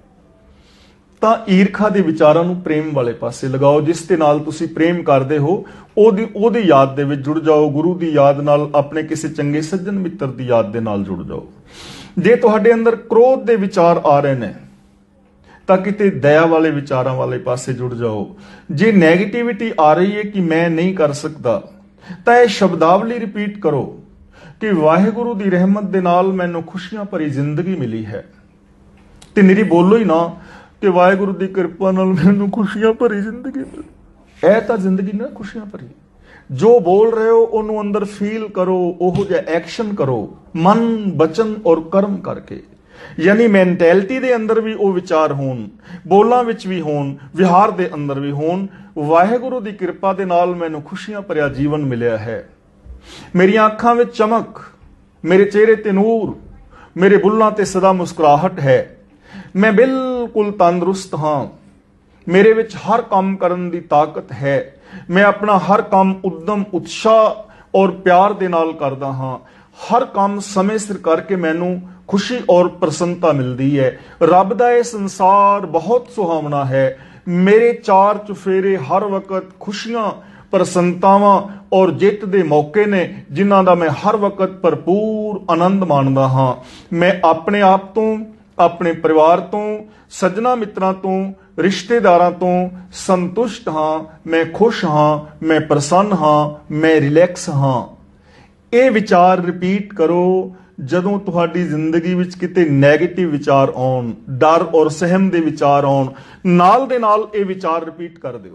Speaker 1: ਤਾਂ ਈਰਖਾ ਦੇ ਵਿਚਾਰਾਂ ਨੂੰ ਪ੍ਰੇਮ ਵਾਲੇ ਪਾਸੇ ਲਗਾਓ। ਜਿਸ ਦੇ ਨਾਲ ਤੁਸੀਂ ਪ੍ਰੇਮ ਕਰਦੇ ਹੋ ਉਹਦੀ ਉਹਦੀ ਯਾਦ ਦੇ ਵਿੱਚ ਜੁੜ ਜਾਓ, ਗੁਰੂ ਦੀ ਯਾਦ ਨਾਲ, ਆਪਣੇ ਕਿਸੇ ਚੰਗੇ ਸੱਜਣ ਮਿੱਤਰ ਦੀ ਯਾਦ ਦੇ ਨਾਲ ਜੁੜ ਜਾਓ। ਜੇ ਤੁਹਾਡੇ ਅੰਦਰ ਕ੍ਰੋਧ ਦੇ ਵਿਚਾਰ ਆ ਰਹੇ ਨੇ ਤਾਂ ਕਿਤੇ ਦਇਆ ਵਾਲੇ ਵਿਚਾਰਾਂ ਵਾਲੇ ਪਾਸੇ ਜੁੜ ਜਾਓ। ਜੇ ਨੈਗੇਟਿਵਿਟੀ ਆ ਰਹੀ ਹੈ ਕਿ ਮੈਂ ਨਹੀਂ ਕਰ ਸਕਦਾ ਤਾਂ ਇਹ ਸ਼ਬਦਾਵਲੀ ਰਿਪੀਟ ਕਰੋ ਕਿ ਵਾਹਿਗੁਰੂ ਦੀ ਰਹਿਮਤ ਦੇ ਨਾਲ ਮੈਨੂੰ ਖੁਸ਼ੀਆਂ ਭਰੀ ਜ਼ਿੰਦਗੀ ਮਿਲੀ ਹੈ। ਤੇ ਨਿਰੀ ਬੋਲੋ ਹੀ ਨਾ ਕਿ ਵਾਹਿਗੁਰੂ ਦੀ ਕਿਰਪਾ ਨਾਲ ਮੈਨੂੰ ਖੁਸ਼ੀਆਂ ਭਰੀ ਜ਼ਿੰਦਗੀ ਮਿਲੀ। ਇਹ ਤਾਂ ਜ਼ਿੰਦਗੀ ਨਾ ਖੁਸ਼ੀਆਂ ਭਰੀ। ਜੋ ਬੋਲ ਰਹੇ ਹੋ ਉਹਨੂੰ ਅੰਦਰ ਫੀਲ ਕਰੋ, ਉਹੋ ਜਿਹਾ ਐਕਸ਼ਨ ਕਰੋ ਮਨ, ਬਚਨ ਔਰ ਕਰਮ ਕਰਕੇ। ਯਾਨੀ ਮੈਂਟੈਲਿਟੀ ਦੇ ਅੰਦਰ ਵੀ ਉਹ ਵਿਚਾਰ ਹੋਣ, ਬੋਲਾਂ ਵਿੱਚ ਵੀ ਹੋਣ, ਵਿਹਾਰ ਦੇ ਅੰਦਰ ਵੀ ਹੋਣ। ਵਾਹਿਗੁਰੂ ਦੀ ਕਿਰਪਾ ਦੇ ਨਾਲ ਮੈਨੂੰ ਖੁਸ਼ੀਆਂ ਭਰਿਆ ਜੀਵਨ ਮਿਲਿਆ ਹੈ। ਮੇਰੀਆਂ ਅੱਖਾਂ ਵਿੱਚ ਚਮਕ, ਮੇਰੇ ਚਿਹਰੇ ਤੇ ਨੂਰ, ਮੇਰੇ ਬੁੱਲਾਂ ਤੇ ਸਦਾ ਮੁਸਕਰਾਹਟ ਹੈ। ਮੈਂ ਬਿਲਕੁਲ ਤੰਦਰੁਸਤ ਹਾਂ। ਮੇਰੇ ਵਿੱਚ ਹਰ ਕੰਮ ਕਰਨ ਦੀ ਤਾਕਤ ਹੈ। ਮੈਂ ਆਪਣਾ ਹਰ ਕੰਮ ਉਦਮ, ਉਤਸ਼ਾਹ ਔਰ ਪਿਆਰ ਦੇ ਨਾਲ ਕਰਦਾ ਹਾਂ। ਹਰ ਕੰਮ ਸਮੇਂ ਸਿਰ ਕਰਕੇ ਮੈਨੂੰ ਖੁਸ਼ੀ ਔਰ ਪ੍ਰਸੰਨਤਾ ਮਿਲਦੀ ਹੈ। ਰੱਬ ਦਾ ਇਹ ਸੰਸਾਰ ਬਹੁਤ ਸੁਹਾਵਣਾ ਹੈ। ਮੇਰੇ ਚਾਰ ਚੁਫੇਰੇ ਹਰ ਵਕਤ ਖੁਸ਼ੀਆਂ, ਪ੍ਰਸੰਨਤਾਵਾਂ ਔਰ ਜਿੱਤ ਦੇ ਮੌਕੇ ਨੇ ਜਿਨ੍ਹਾਂ ਦਾ ਮੈਂ ਹਰ ਵਕਤ ਭਰਪੂਰ ਆਨੰਦ ਮਾਣਦਾ ਹਾਂ। ਮੈਂ ਆਪਣੇ ਆਪ ਤੋਂ, ਆਪਣੇ ਪਰਿਵਾਰ ਤੋਂ, ਸੱਜਣਾ ਮਿੱਤਰਾਂ ਤੋਂ, ਰਿਸ਼ਤੇਦਾਰਾਂ ਤੋਂ ਸੰਤੁਸ਼ਟ ਹਾਂ। ਮੈਂ ਖੁਸ਼ ਹਾਂ, ਮੈਂ ਪ੍ਰਸੰਨ ਹਾਂ, ਮੈਂ ਰਿਲੈਕਸ ਹਾਂ। ਇਹ ਵਿਚਾਰ ਰਿਪੀਟ ਕਰੋ। ਜਦੋਂ ਤੁਹਾਡੀ ਜ਼ਿੰਦਗੀ ਵਿੱਚ ਕਿਤੇ ਨੈਗੇਟਿਵ ਵਿਚਾਰ ਆਉਣ, ਡਰ ਔਰ ਸਹਿਮ ਦੇ ਵਿਚਾਰ ਆਉਣ, ਨਾਲ ਦੇ ਨਾਲ ਇਹ ਵਿਚਾਰ ਰਿਪੀਟ ਕਰ ਦਿਓ।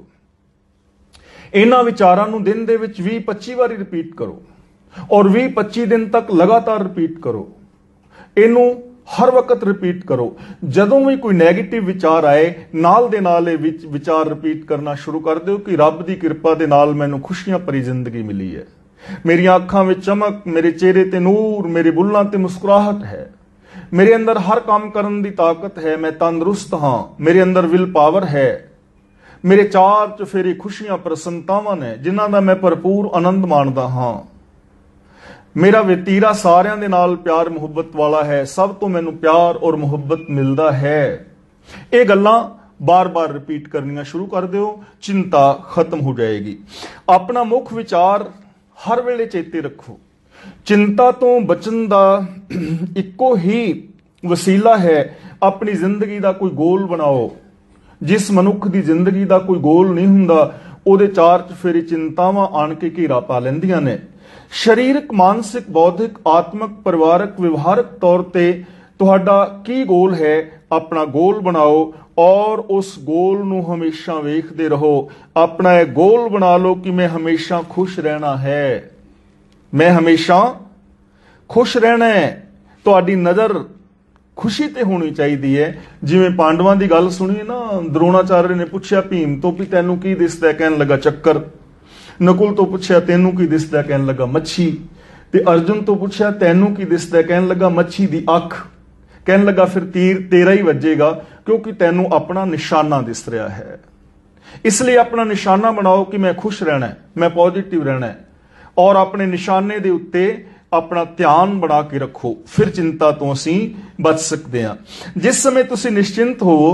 Speaker 1: ਇਹਨਾਂ ਵਿਚਾਰਾਂ ਨੂੰ ਦਿਨ ਦੇ ਵਿੱਚ ਵੀਹ ਪੱਚੀ ਵਾਰੀ ਰਿਪੀਟ ਕਰੋ ਔਰ ਵੀਹ ਪੱਚੀ ਦਿਨ ਤੱਕ ਲਗਾਤਾਰ ਰਿਪੀਟ ਕਰੋ। ਇਹਨੂੰ ਹਰ ਵਕਤ ਰਿਪੀਟ ਕਰੋ। ਜਦੋਂ ਵੀ ਕੋਈ ਨੈਗੇਟਿਵ ਵਿਚਾਰ ਆਏ, ਨਾਲ ਦੇ ਨਾਲ ਇਹ ਵਿੱਚ ਵਿਚਾਰ ਰਿਪੀਟ ਕਰਨਾ ਸ਼ੁਰੂ ਕਰ ਦਿਓ ਕਿ ਰੱਬ ਦੀ ਕਿਰਪਾ ਦੇ ਨਾਲ ਮੈਨੂੰ ਖੁਸ਼ੀਆਂ ਭਰੀ ਜ਼ਿੰਦਗੀ ਮਿਲੀ ਹੈ। ਮੇਰੀਆਂ ਅੱਖਾਂ ਵਿੱਚ ਚਮਕ, ਮੇਰੇ ਚਿਹਰੇ ਤੇ ਨੂਰ, ਮੇਰੇ ਬੁੱਲ੍ਹਾਂ ਤੇ ਮੁਸਕਰਾਹਟ ਹੈ, ਮੇਰੇ ਅੰਦਰ ਹਰ ਕੰਮ ਕਰਨ ਦੀ ਤਾਕਤ ਹੈ, ਮੈਂ ਤੰਦਰੁਸਤ ਹਾਂ, ਮੇਰੇ ਅੰਦਰ ਵਿਲ ਪਾਵਰ ਹੈ, ਮੇਰੇ ਚਾਰ ਚੁਫੇਰੇ ਖੁਸ਼ੀਆਂ ਪ੍ਰਸੰਨਤਾਵਾਂ ਨੇ ਜਿਨ੍ਹਾਂ ਦਾ ਮੈਂ ਭਰਪੂਰ ਆਨੰਦ ਮਾਣਦਾ ਹਾਂ। ਮੇਰਾ ਵਤੀਰਾ ਸਾਰਿਆਂ ਦੇ ਨਾਲ ਪਿਆਰ ਮੁਹੱਬਤ ਵਾਲਾ ਹੈ, ਸਭ ਤੋਂ ਮੈਨੂੰ ਪਿਆਰ ਔਰ ਮੁਹੱਬਤ ਮਿਲਦਾ ਹੈ। ਇਹ ਗੱਲਾਂ ਬਾਰ-ਬਾਰ ਰਿਪੀਟ ਕਰਨੀਆਂ ਸ਼ੁਰੂ ਕਰ ਦਿਓ, ਚਿੰਤਾ ਖਤਮ ਹੋ ਜਾਏਗੀ। ਆਪਣਾ ਮੁੱਖ ਵਿਚਾਰ ਹਰ ਵੇਲੇ ਚੇਤੇ ਰੱਖੋ। ਚਿੰਤਾ ਤੋਂ ਬਚਣ ਦਾ ਇੱਕੋ ਹੀ ਵਸੀਲਾ ਹੈ, ਆਪਣੀ ਜ਼ਿੰਦਗੀ ਦਾ ਕੋਈ ਗੋਲ ਬਣਾਓ। ਜਿਸ ਮਨੁੱਖ ਦੀ ਜ਼ਿੰਦਗੀ ਦਾ ਕੋਈ ਗੋਲ ਨਹੀਂ ਹੁੰਦਾ, ਉਹਦੇ ਚਾਰ ਚੁਫੇਰੇ ਚਿੰਤਾਵਾਂ ਆਣ ਕੇ ਘੇਰਾ ਪਾ ਲੈਂਦੀਆਂ ਨੇ। ਸਰੀਰਕ, ਮਾਨਸਿਕ, ਬੌਧਿਕ, ਆਤਮਿਕ, ਪਰਿਵਾਰਕ, ਵਿਵਹਾਰਕ ਤੌਰ ਤੇ ਤੁਹਾਡਾ ਕੀ ਗੋਲ ਹੈ, ਆਪਣਾ ਗੋਲ ਬਣਾਓ ਔਰ ਉਸ ਗੋਲ ਨੂੰ ਹਮੇਸ਼ਾ ਵੇਖਦੇ ਰਹੋ। ਆਪਣਾ ਇਹ ਗੋਲ ਬਣਾ ਲਓ ਕਿ ਮੈਂ ਹਮੇਸ਼ਾ ਖੁਸ਼ ਰਹਿਣਾ ਹੈ, ਮੈਂ ਹਮੇਸ਼ਾ ਖੁਸ਼ ਰਹਿਣਾ ਹੈ। ਤੁਹਾਡੀ ਨਜ਼ਰ ਖੁਸ਼ੀ ਤੇ ਹੋਣੀ ਚਾਹੀਦੀ ਹੈ। ਜਿਵੇਂ ਪਾਂਡਵਾਂ ਦੀ ਗੱਲ ਸੁਣੀ ਨਾ, ਦਰੋਣਾਚਾਰਿਆ ਨੇ ਪੁੱਛਿਆ ਭੀਮ ਤੋਂ ਵੀ ਤੈਨੂੰ ਕੀ ਦਿਸਦਾ, ਕਹਿਣ ਲੱਗਾ ਚੱਕਰ। ਨਕੁਲ ਤੋਂ ਪੁੱਛਿਆ ਤੈਨੂੰ ਕੀ ਦਿਸਦਾ, ਕਹਿਣ ਲੱਗਾ ਮੱਛੀ। ਤੇ ਅਰਜੁਨ ਤੋਂ ਪੁੱਛਿਆ ਤੈਨੂੰ ਕੀ ਦਿਸਦਾ, ਕਹਿਣ ਲੱਗਾ ਮੱਛੀ ਦੀ ਅੱਖ। ਕਹਿਣ ਲੱਗਾ ਫਿਰ ਤੀਰ ਤੇਰਾ ਹੀ ਵੱਜੇਗਾ, ਕਿਉਂਕਿ ਤੈਨੂੰ ਆਪਣਾ ਨਿਸ਼ਾਨਾ ਦਿਸ ਰਿਹਾ ਹੈ। ਇਸ ਲਈ ਆਪਣਾ ਨਿਸ਼ਾਨਾ ਬਣਾਓ ਕਿ ਮੈਂ ਖੁਸ਼ ਰਹਿਣਾ ਹੈ, ਮੈਂ ਪੋਜ਼ਿਟਿਵ ਰਹਿਣਾ ਹੈ, ਔਰ ਆਪਣੇ ਨਿਸ਼ਾਨੇ ਦੇ ਉੱਤੇ ਆਪਣਾ ਧਿਆਨ ਬਣਾ ਕੇ ਰੱਖੋ। ਫਿਰ ਚਿੰਤਾ ਤੋਂ ਅਸੀਂ ਬਚ ਸਕਦੇ ਹਾਂ। ਜਿਸ ਸਮੇਂ ਤੁਸੀਂ ਨਿਸ਼ਚਿੰਤ ਹੋਵੋ,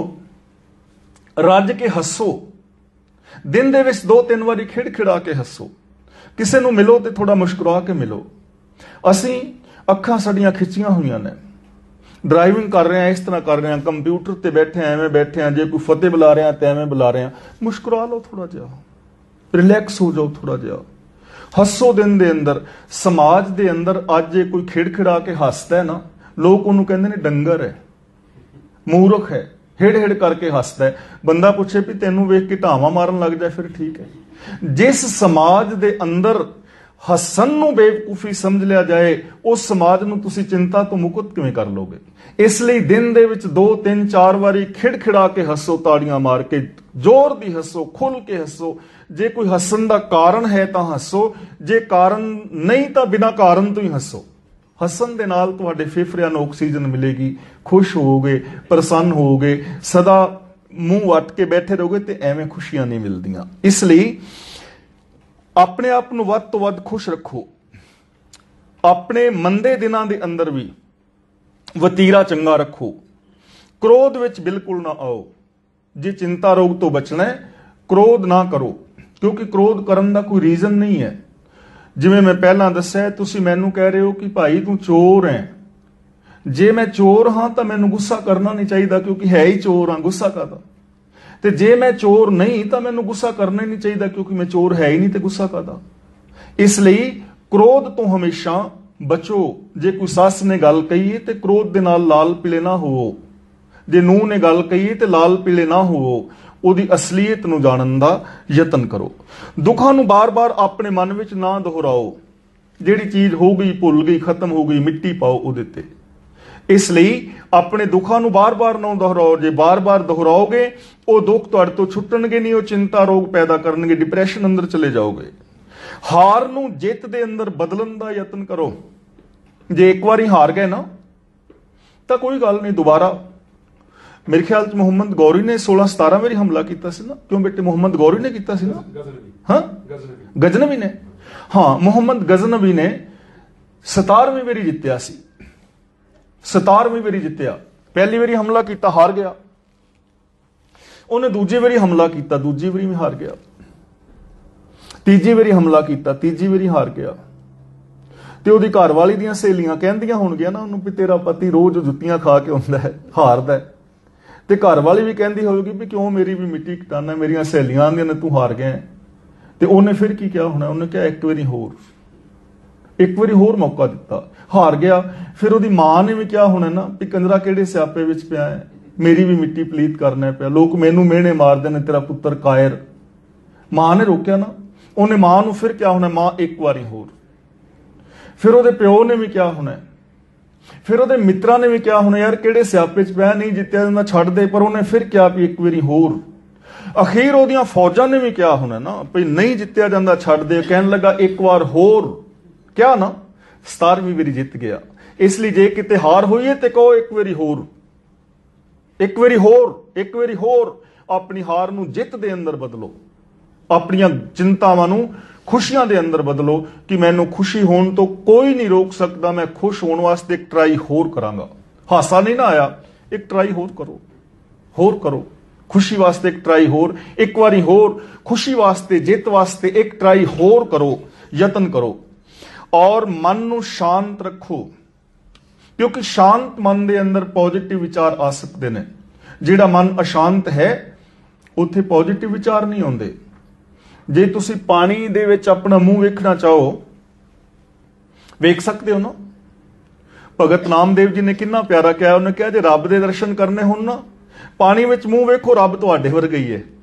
Speaker 1: ਰੱਜ ਕੇ ਹੱਸੋ। ਦਿਨ ਦੇ ਵਿੱਚ ਦੋ ਤਿੰਨ ਵਾਰੀ ਖਿੜਖਿੜਾ ਕੇ ਹੱਸੋ। ਕਿਸੇ ਨੂੰ ਮਿਲੋ ਤੇ ਥੋੜਾ ਮੁਸਕਰਾ ਕੇ ਮਿਲੋ। ਅਸੀਂ ਅੱਖਾਂ ਸਾਡੀਆਂ ਖਿੱਚੀਆਂ ਹੋਈਆਂ ਨੇ, ਡਰਾਈਵਿੰਗ ਕਰ ਰਹੇ ਹਾਂ ਇਸ ਤਰ੍ਹਾਂ ਕਰ ਰਹੇ ਹਾਂ, ਕੰਪਿਊਟਰ ਤੇ ਬੈਠੇ ਹਾਂ ਐਵੇਂ ਬੈਠੇ ਹਾਂ, ਜੇ ਕੋਈ ਫਤਿਹ ਬੁਲਾ ਰਿਹਾ ਤੇ ਐਵੇਂ ਬੁਲਾ ਰਹੇ ਹਾਂ। ਮੁਸਕਰਾ ਲਓ ਥੋੜਾ ਜਿਹਾ, ਰਿਲੈਕਸ ਹੋ ਜਾਓ ਥੋੜਾ ਜਿਹਾ, ਹੱਸੋ। ਦਿਨ ਦੇ ਅੰਦਰ, ਸਮਾਜ ਦੇ ਅੰਦਰ ਅੱਜ ਜੇ ਕੋਈ ਖਿੜਖਿੜਾ ਕੇ ਹੱਸਦਾ ਹੈ ਨਾ, ਲੋਕ ਉਹਨੂੰ ਕਹਿੰਦੇ ਨੇ ਡੰਗਰ ਹੈ, ਮੂਰਖ ਹੈ, ਹੇੜ ਹੇੜ ਕਰਕੇ ਹੱਸਦਾ ਹੈ। ਬੰਦਾ ਪੁੱਛੇ ਵੀ ਤੈਨੂੰ ਵੇਖ ਕੇ ਢਾਵਾਂ ਮਾਰਨ ਲੱਗ ਜਾਏ ਫਿਰ ਠੀਕ ਹੈ। ਜਿਸ ਸਮਾਜ ਦੇ ਅੰਦਰ ਹੱਸਣ ਨੂੰ ਬੇਵਕੂਫੀ ਸਮਝ ਲਿਆ ਜਾਏ, ਉਸ ਸਮਾਜ ਨੂੰ ਤੁਸੀਂ ਚਿੰਤਾ ਤੋਂ ਮੁਕਤ ਕਿਵੇਂ ਕਰ ਲੋਗੇ? ਇਸ ਲਈ ਦਿਨ ਦੇ ਵਿੱਚ ਦੋ ਤਿੰਨ ਚਾਰ ਵਾਰੀ ਖਿੜਖਿੜਾ ਕੇ ਹੱਸੋ, ਤਾੜੀਆਂ ਮਾਰ ਕੇ, ਜ਼ੋਰ ਦੀ ਹੱਸੋ, ਖੁੱਲ ਕੇ ਹੱਸੋ। ਜੇ ਕੋਈ ਹੱਸਣ ਦਾ ਕਾਰਨ ਹੈ ਤਾਂ ਹੱਸੋ, ਜੇ ਕਾਰਨ ਨਹੀਂ ਤਾਂ ਬਿਨਾਂ ਕਾਰਨ ਤੋਂ ਹੀ ਹੱਸੋ। ਹੱਸਣ ਦੇ ਨਾਲ ਤੁਹਾਡੇ ਫੇਫੜਿਆਂ ਨੂੰ ਆਕਸੀਜਨ ਮਿਲੇਗੀ, ਖੁਸ਼ ਹੋਵੋਗੇ, ਪ੍ਰਸੰਨ ਹੋਵੋਗੇ। ਸਦਾ ਮੂੰਹ ਵੱਟ ਕੇ ਬੈਠੇ ਰਹੋਗੇ ਤੇ ਐਵੇਂ ਖੁਸ਼ੀਆਂ ਨਹੀਂ ਮਿਲਦੀਆਂ। ਇਸ ਲਈ ਆਪਣੇ ਆਪ ਨੂੰ ਵੱਧ ਤੋਂ ਵੱਧ ਖੁਸ਼ ਰੱਖੋ। ਆਪਣੇ ਮੰਦੇ ਦਿਨਾਂ ਦੇ ਅੰਦਰ ਵੀ ਵਤੀਰਾ ਚੰਗਾ ਰੱਖੋ। ਕ੍ਰੋਧ ਵਿੱਚ ਬਿਲਕੁਲ ਨਾ ਆਓ। ਜੇ ਚਿੰਤਾ ਰੋਗ ਤੋਂ ਬਚਣਾ ਹੈ, ਕ੍ਰੋਧ ਨਾ ਕਰੋ, ਕਿਉਂਕਿ ਕ੍ਰੋਧ ਕਰਨ ਦਾ ਕੋਈ ਰੀਜ਼ਨ ਨਹੀਂ ਹੈ। ਜਿਵੇਂ ਮੈਂ ਪਹਿਲਾਂ ਦੱਸਿਆ, ਤੁਸੀਂ ਮੈਨੂੰ ਕਹਿ ਰਹੇ ਹੋ ਕਿ ਭਾਈ ਤੂੰ ਚੋਰ ਹੈ। ਜੇ ਮੈਂ ਚੋਰ ਹਾਂ ਤਾਂ ਮੈਨੂੰ ਗੁੱਸਾ ਕਰਨਾ ਨਹੀਂ ਚਾਹੀਦਾ, ਕਿਉਂਕਿ ਹੈ ਹੀ ਚੋਰ ਹਾਂ, ਗੁੱਸਾ ਕਾਹਦਾ। ਤੇ ਜੇ ਮੈਂ ਚੋਰ ਨਹੀਂ ਤਾਂ ਮੈਨੂੰ ਗੁੱਸਾ ਕਰਨਾ ਹੀ ਨਹੀਂ ਚਾਹੀਦਾ, ਕਿਉਂਕਿ ਮੈਂ ਚੋਰ ਹੈ ਹੀ ਨਹੀਂ ਤੇ ਗੁੱਸਾ ਕਾਹਦਾ। ਇਸ ਲਈ ਕ੍ਰੋਧ ਤੋਂ ਹਮੇਸ਼ਾ ਬਚੋ। ਜੇ ਕੋਈ ਸੱਸ ਨੇ ਗੱਲ ਕਹੀ ਤੇ ਕ੍ਰੋਧ ਦੇ ਨਾਲ ਲਾਲ ਪੀਲੇ ਨਾ ਹੋਵੋ। ਜੇ ਨੂੰਹ ਨੇ ਗੱਲ ਕਹੀ ਤੇ ਲਾਲ ਪੀਲੇ ਨਾ ਹੋਵੋ। ਉਹਦੀ ਅਸਲੀਅਤ ਨੂੰ ਜਾਣਨ ਦਾ ਯਤਨ ਕਰੋ। ਦੁੱਖਾਂ ਨੂੰ ਬਾਰ-ਬਾਰ ਆਪਣੇ ਮਨ ਵਿੱਚ ਨਾ ਦੁਹਰਾਓ। ਜਿਹੜੀ ਚੀਜ਼ ਹੋ ਗਈ, ਭੁੱਲ ਗਈ, ਖਤਮ ਹੋ ਗਈ, ਮਿੱਟੀ ਪਾਓ ਉਹਦੇ ਤੇ। ਇਸ ਲਈ ਆਪਣੇ ਦੁੱਖਾਂ ਨੂੰ ਬਾਰ-ਬਾਰ ਨਾ ਦੁਹਰਾਓ। ਜੇ ਬਾਰ-ਬਾਰ ਦੁਹਰਾਓਗੇ, ਉਹ ਦੁੱਖ ਤੁਹਾਡੇ ਤੋਂ ਛੁੱਟਣਗੇ ਨਹੀਂ, ਉਹ ਚਿੰਤਾ ਰੋਗ ਪੈਦਾ ਕਰਨਗੇ, ਡਿਪਰੈਸ਼ਨ ਅੰਦਰ ਚਲੇ ਜਾਓਗੇ। ਹਾਰ ਨੂੰ ਜਿੱਤ ਦੇ ਅੰਦਰ ਬਦਲਣ ਦਾ ਯਤਨ ਕਰੋ। ਜੇ ਇੱਕ ਵਾਰੀ ਹਾਰ ਗਏ ਨਾ ਤਾਂ ਕੋਈ ਗੱਲ ਨਹੀਂ, ਦੁਬਾਰਾ। ਮੇਰੇ ਖਿਆਲ ਚ ਮੁਹੰਮਦ ਗੌਰੀ ਨੇ ਸੋਲਾਂ ਸਤਾਰਾਂ ਵਾਰੀ ਹਮਲਾ ਕੀਤਾ ਸੀ ਨਾ। ਕਿਉਂ ਬੇਟੇ? ਮੁਹੰਮਦ ਗੌਰੀ ਨੇ ਕੀਤਾ ਸੀ ਨਾ। ਹਾਂ, ਗਜ਼ਨਵੀ ਨੇ। ਹਾਂ, ਮੁਹੰਮਦ ਗਜ਼ਨਵੀ ਨੇ ਸਤਾਰਵੀਂ ਵਾਰੀ ਜਿੱਤਿਆ ਸੀ। ਸਤਾਰਵੀਂ ਵਾਰੀ ਜਿੱਤਿਆ। ਪਹਿਲੀ ਵਾਰੀ ਹਮਲਾ ਕੀਤਾ, ਹਾਰ ਗਿਆ। ਉਹਨੇ ਦੂਜੀ ਵਾਰੀ ਹਮਲਾ ਕੀਤਾ, ਦੂਜੀ ਵਾਰੀ ਵੀ ਹਾਰ ਗਿਆ। ਤੀਜੀ ਵਾਰੀ ਹਮਲਾ ਕੀਤਾ, ਤੀਜੀ ਵਾਰੀ ਹਾਰ ਗਿਆ। ਤੇ ਉਹਦੀ ਘਰਵਾਲੀ ਦੀਆਂ ਸਹੇਲੀਆਂ ਕਹਿੰਦੀਆਂ ਹੋਣਗੀਆਂ ਨਾ ਉਹਨੂੰ ਵੀ ਤੇਰਾ ਪਤੀ ਰੋਜ਼ ਜੁੱਤੀਆਂ ਖਾ ਕੇ ਆਉਂਦਾ ਹੈ, ਹਾਰਦਾ ਹੈ। ਤੇ ਘਰਵਾਲੀ ਵੀ ਕਹਿੰਦੀ ਹੋਵੇਗੀ ਵੀ ਕਿਉਂ ਮੇਰੀ ਵੀ ਮਿੱਟੀ ਕਟਾਨਾ, ਮੇਰੀਆਂ ਸਹੇਲੀਆਂ ਆਂਦੀਆਂ ਨੇ ਤੂੰ ਹਾਰ ਗਿਆ। ਤੇ ਉਹਨੇ ਫਿਰ ਕੀ ਕਿਹਾ ਹੋਣਾ? ਉਹਨੇ ਕਿਹਾ ਇੱਕ ਵਾਰੀ ਹੋਰ, ਇੱਕ ਵਾਰੀ ਹੋਰ ਮੌਕਾ ਦਿੱਤਾ। ਹਾਰ ਗਿਆ। ਫਿਰ ਉਹਦੀ ਮਾਂ ਨੇ ਵੀ ਕਿਹਾ ਹੋਣਾ ਨਾ ਵੀ ਕੰਜਰਾ ਕਿਹੜੇ ਸਿਆਪੇ ਵਿੱਚ ਪਿਆ ਹੈ, ਮੇਰੀ ਵੀ ਮਿੱਟੀ ਪਲੀਤ ਕਰਨਾ ਪਿਆ, ਲੋਕ ਮੈਨੂੰ ਮਿਹਣੇ ਮਾਰਦੇ ਨੇ, ਤੇਰਾ ਪੁੱਤਰ ਕਾਇਰ। ਮਾਂ ਨੇ ਰੋਕਿਆ ਨਾ, ਉਹਨੇ ਮਾਂ ਨੂੰ ਫਿਰ ਕਿਹਾ ਹੋਣਾ ਮਾਂ ਇੱਕ ਵਾਰੀ ਹੋਰ। ਫਿਰ ਉਹਦੇ ਪਿਓ ਨੇ ਵੀ ਕਿਹਾ ਹੋਣਾ, ਫਿਰ ਉਹਦੇ ਮਿੱਤਰਾਂ ਨੇ ਵੀ ਕਿਹਾ ਹੋਣਾ ਯਾਰ ਕਿਹੜੇ ਸਿਆਪੇ 'ਚ ਪਿਆ, ਨਹੀਂ ਜਿੱਤਿਆ ਜਾਂਦਾ ਛੱਡ ਦੇ, ਪਰ ਉਹਨੇ ਫਿਰ ਕਿਹਾ ਵੀ ਇੱਕ ਵਾਰੀ ਹੋਰ। ਅਖੀਰ ਉਹਦੀਆਂ ਫੌਜਾਂ ਨੇ ਵੀ ਕਿਹਾ ਹੋਣਾ ਨਾ ਵੀ ਨਹੀਂ ਜਿੱਤਿਆ ਜਾਂਦਾ ਛੱਡ ਦੇ, ਕਹਿਣ ਲੱਗਾ ਇੱਕ ਵਾਰ ਹੋਰ। ਕਿਹਾ ਨਾ, ਸਤਾਰਵੀਂ ਵਾਰੀ ਜਿੱਤ ਗਿਆ। ਇਸ ਲਈ ਜੇ ਕਿਤੇ ਹਾਰ ਹੋਈ ਹੈ ਤੇ ਕਹੋ ਇੱਕ ਵਾਰੀ ਹੋਰ, ਇੱਕ ਵਾਰੀ ਹੋਰ, ਇੱਕ ਵਾਰੀ ਹੋਰ। ਆਪਣੀ ਹਾਰ ਨੂੰ ਜਿੱਤ ਦੇ ਅੰਦਰ ਬਦਲੋ, ਆਪਣੀਆਂ ਚਿੰਤਾਵਾਂ ਨੂੰ ਖੁਸ਼ੀਆਂ ਦੇ ਅੰਦਰ ਬਦਲੋ ਕਿ ਮੈਨੂੰ ਖੁਸ਼ੀ ਹੋਣ ਤੋਂ ਕੋਈ ਨਹੀਂ ਰੋਕ ਸਕਦਾ, ਮੈਂ ਖੁਸ਼ ਹੋਣ ਵਾਸਤੇ ਇੱਕ ਟਰਾਈ ਹੋਰ ਕਰਾਂਗਾ। ਹਾਸਾ ਨਹੀਂ ਨਾ ਆਇਆ, ਇੱਕ ਟਰਾਈ ਹੋਰ ਕਰੋ, ਹੋਰ ਕਰੋ। ਖੁਸ਼ੀ ਵਾਸਤੇ ਇੱਕ ਟਰਾਈ ਹੋਰ, ਇੱਕ ਵਾਰੀ ਹੋਰ। ਖੁਸ਼ੀ ਵਾਸਤੇ, ਜਿੱਤ ਵਾਸਤੇ ਇੱਕ ਟਰਾਈ ਹੋਰ ਕਰੋ, ਯਤਨ ਕਰੋ। ਔਰ ਮਨ ਨੂੰ ਸ਼ਾਂਤ ਰੱਖੋ, ਕਿਉਂਕਿ ਸ਼ਾਂਤ ਮਨ ਦੇ ਅੰਦਰ ਪੋਜ਼ਿਟਿਵ ਵਿਚਾਰ ਆ ਸਕਦੇ ਨੇ। ਜਿਹੜਾ ਮਨ ਅਸ਼ਾਂਤ ਹੈ ਉੱਥੇ ਪੋਜ਼ਿਟਿਵ ਵਿਚਾਰ ਨਹੀਂ ਆਉਂਦੇ। ਜੇ ਤੁਸੀਂ ਪਾਣੀ ਦੇ ਵਿੱਚ ਆਪਣਾ ਮੂੰਹ ਵੇਖਣਾ ਚਾਹੋ, ਵੇਖ ਸਕਦੇ ਹੋ ਨਾ। ਭਗਤ ਨਾਮਦੇਵ ਜੀ ਨੇ ਕਿੰਨਾ ਪਿਆਰਾ ਕਿਹਾ, ਉਹਨੇ ਕਿਹਾ ਜੇ ਰੱਬ ਦੇ ਦਰਸ਼ਨ ਕਰਨੇ ਹੋਣ ਨਾ, ਪਾਣੀ ਵਿੱਚ ਮੂੰਹ ਵੇਖੋ, ਰੱਬ ਤੁਹਾਡੇ ਵਰਗਾ ਹੀ ਹੈ।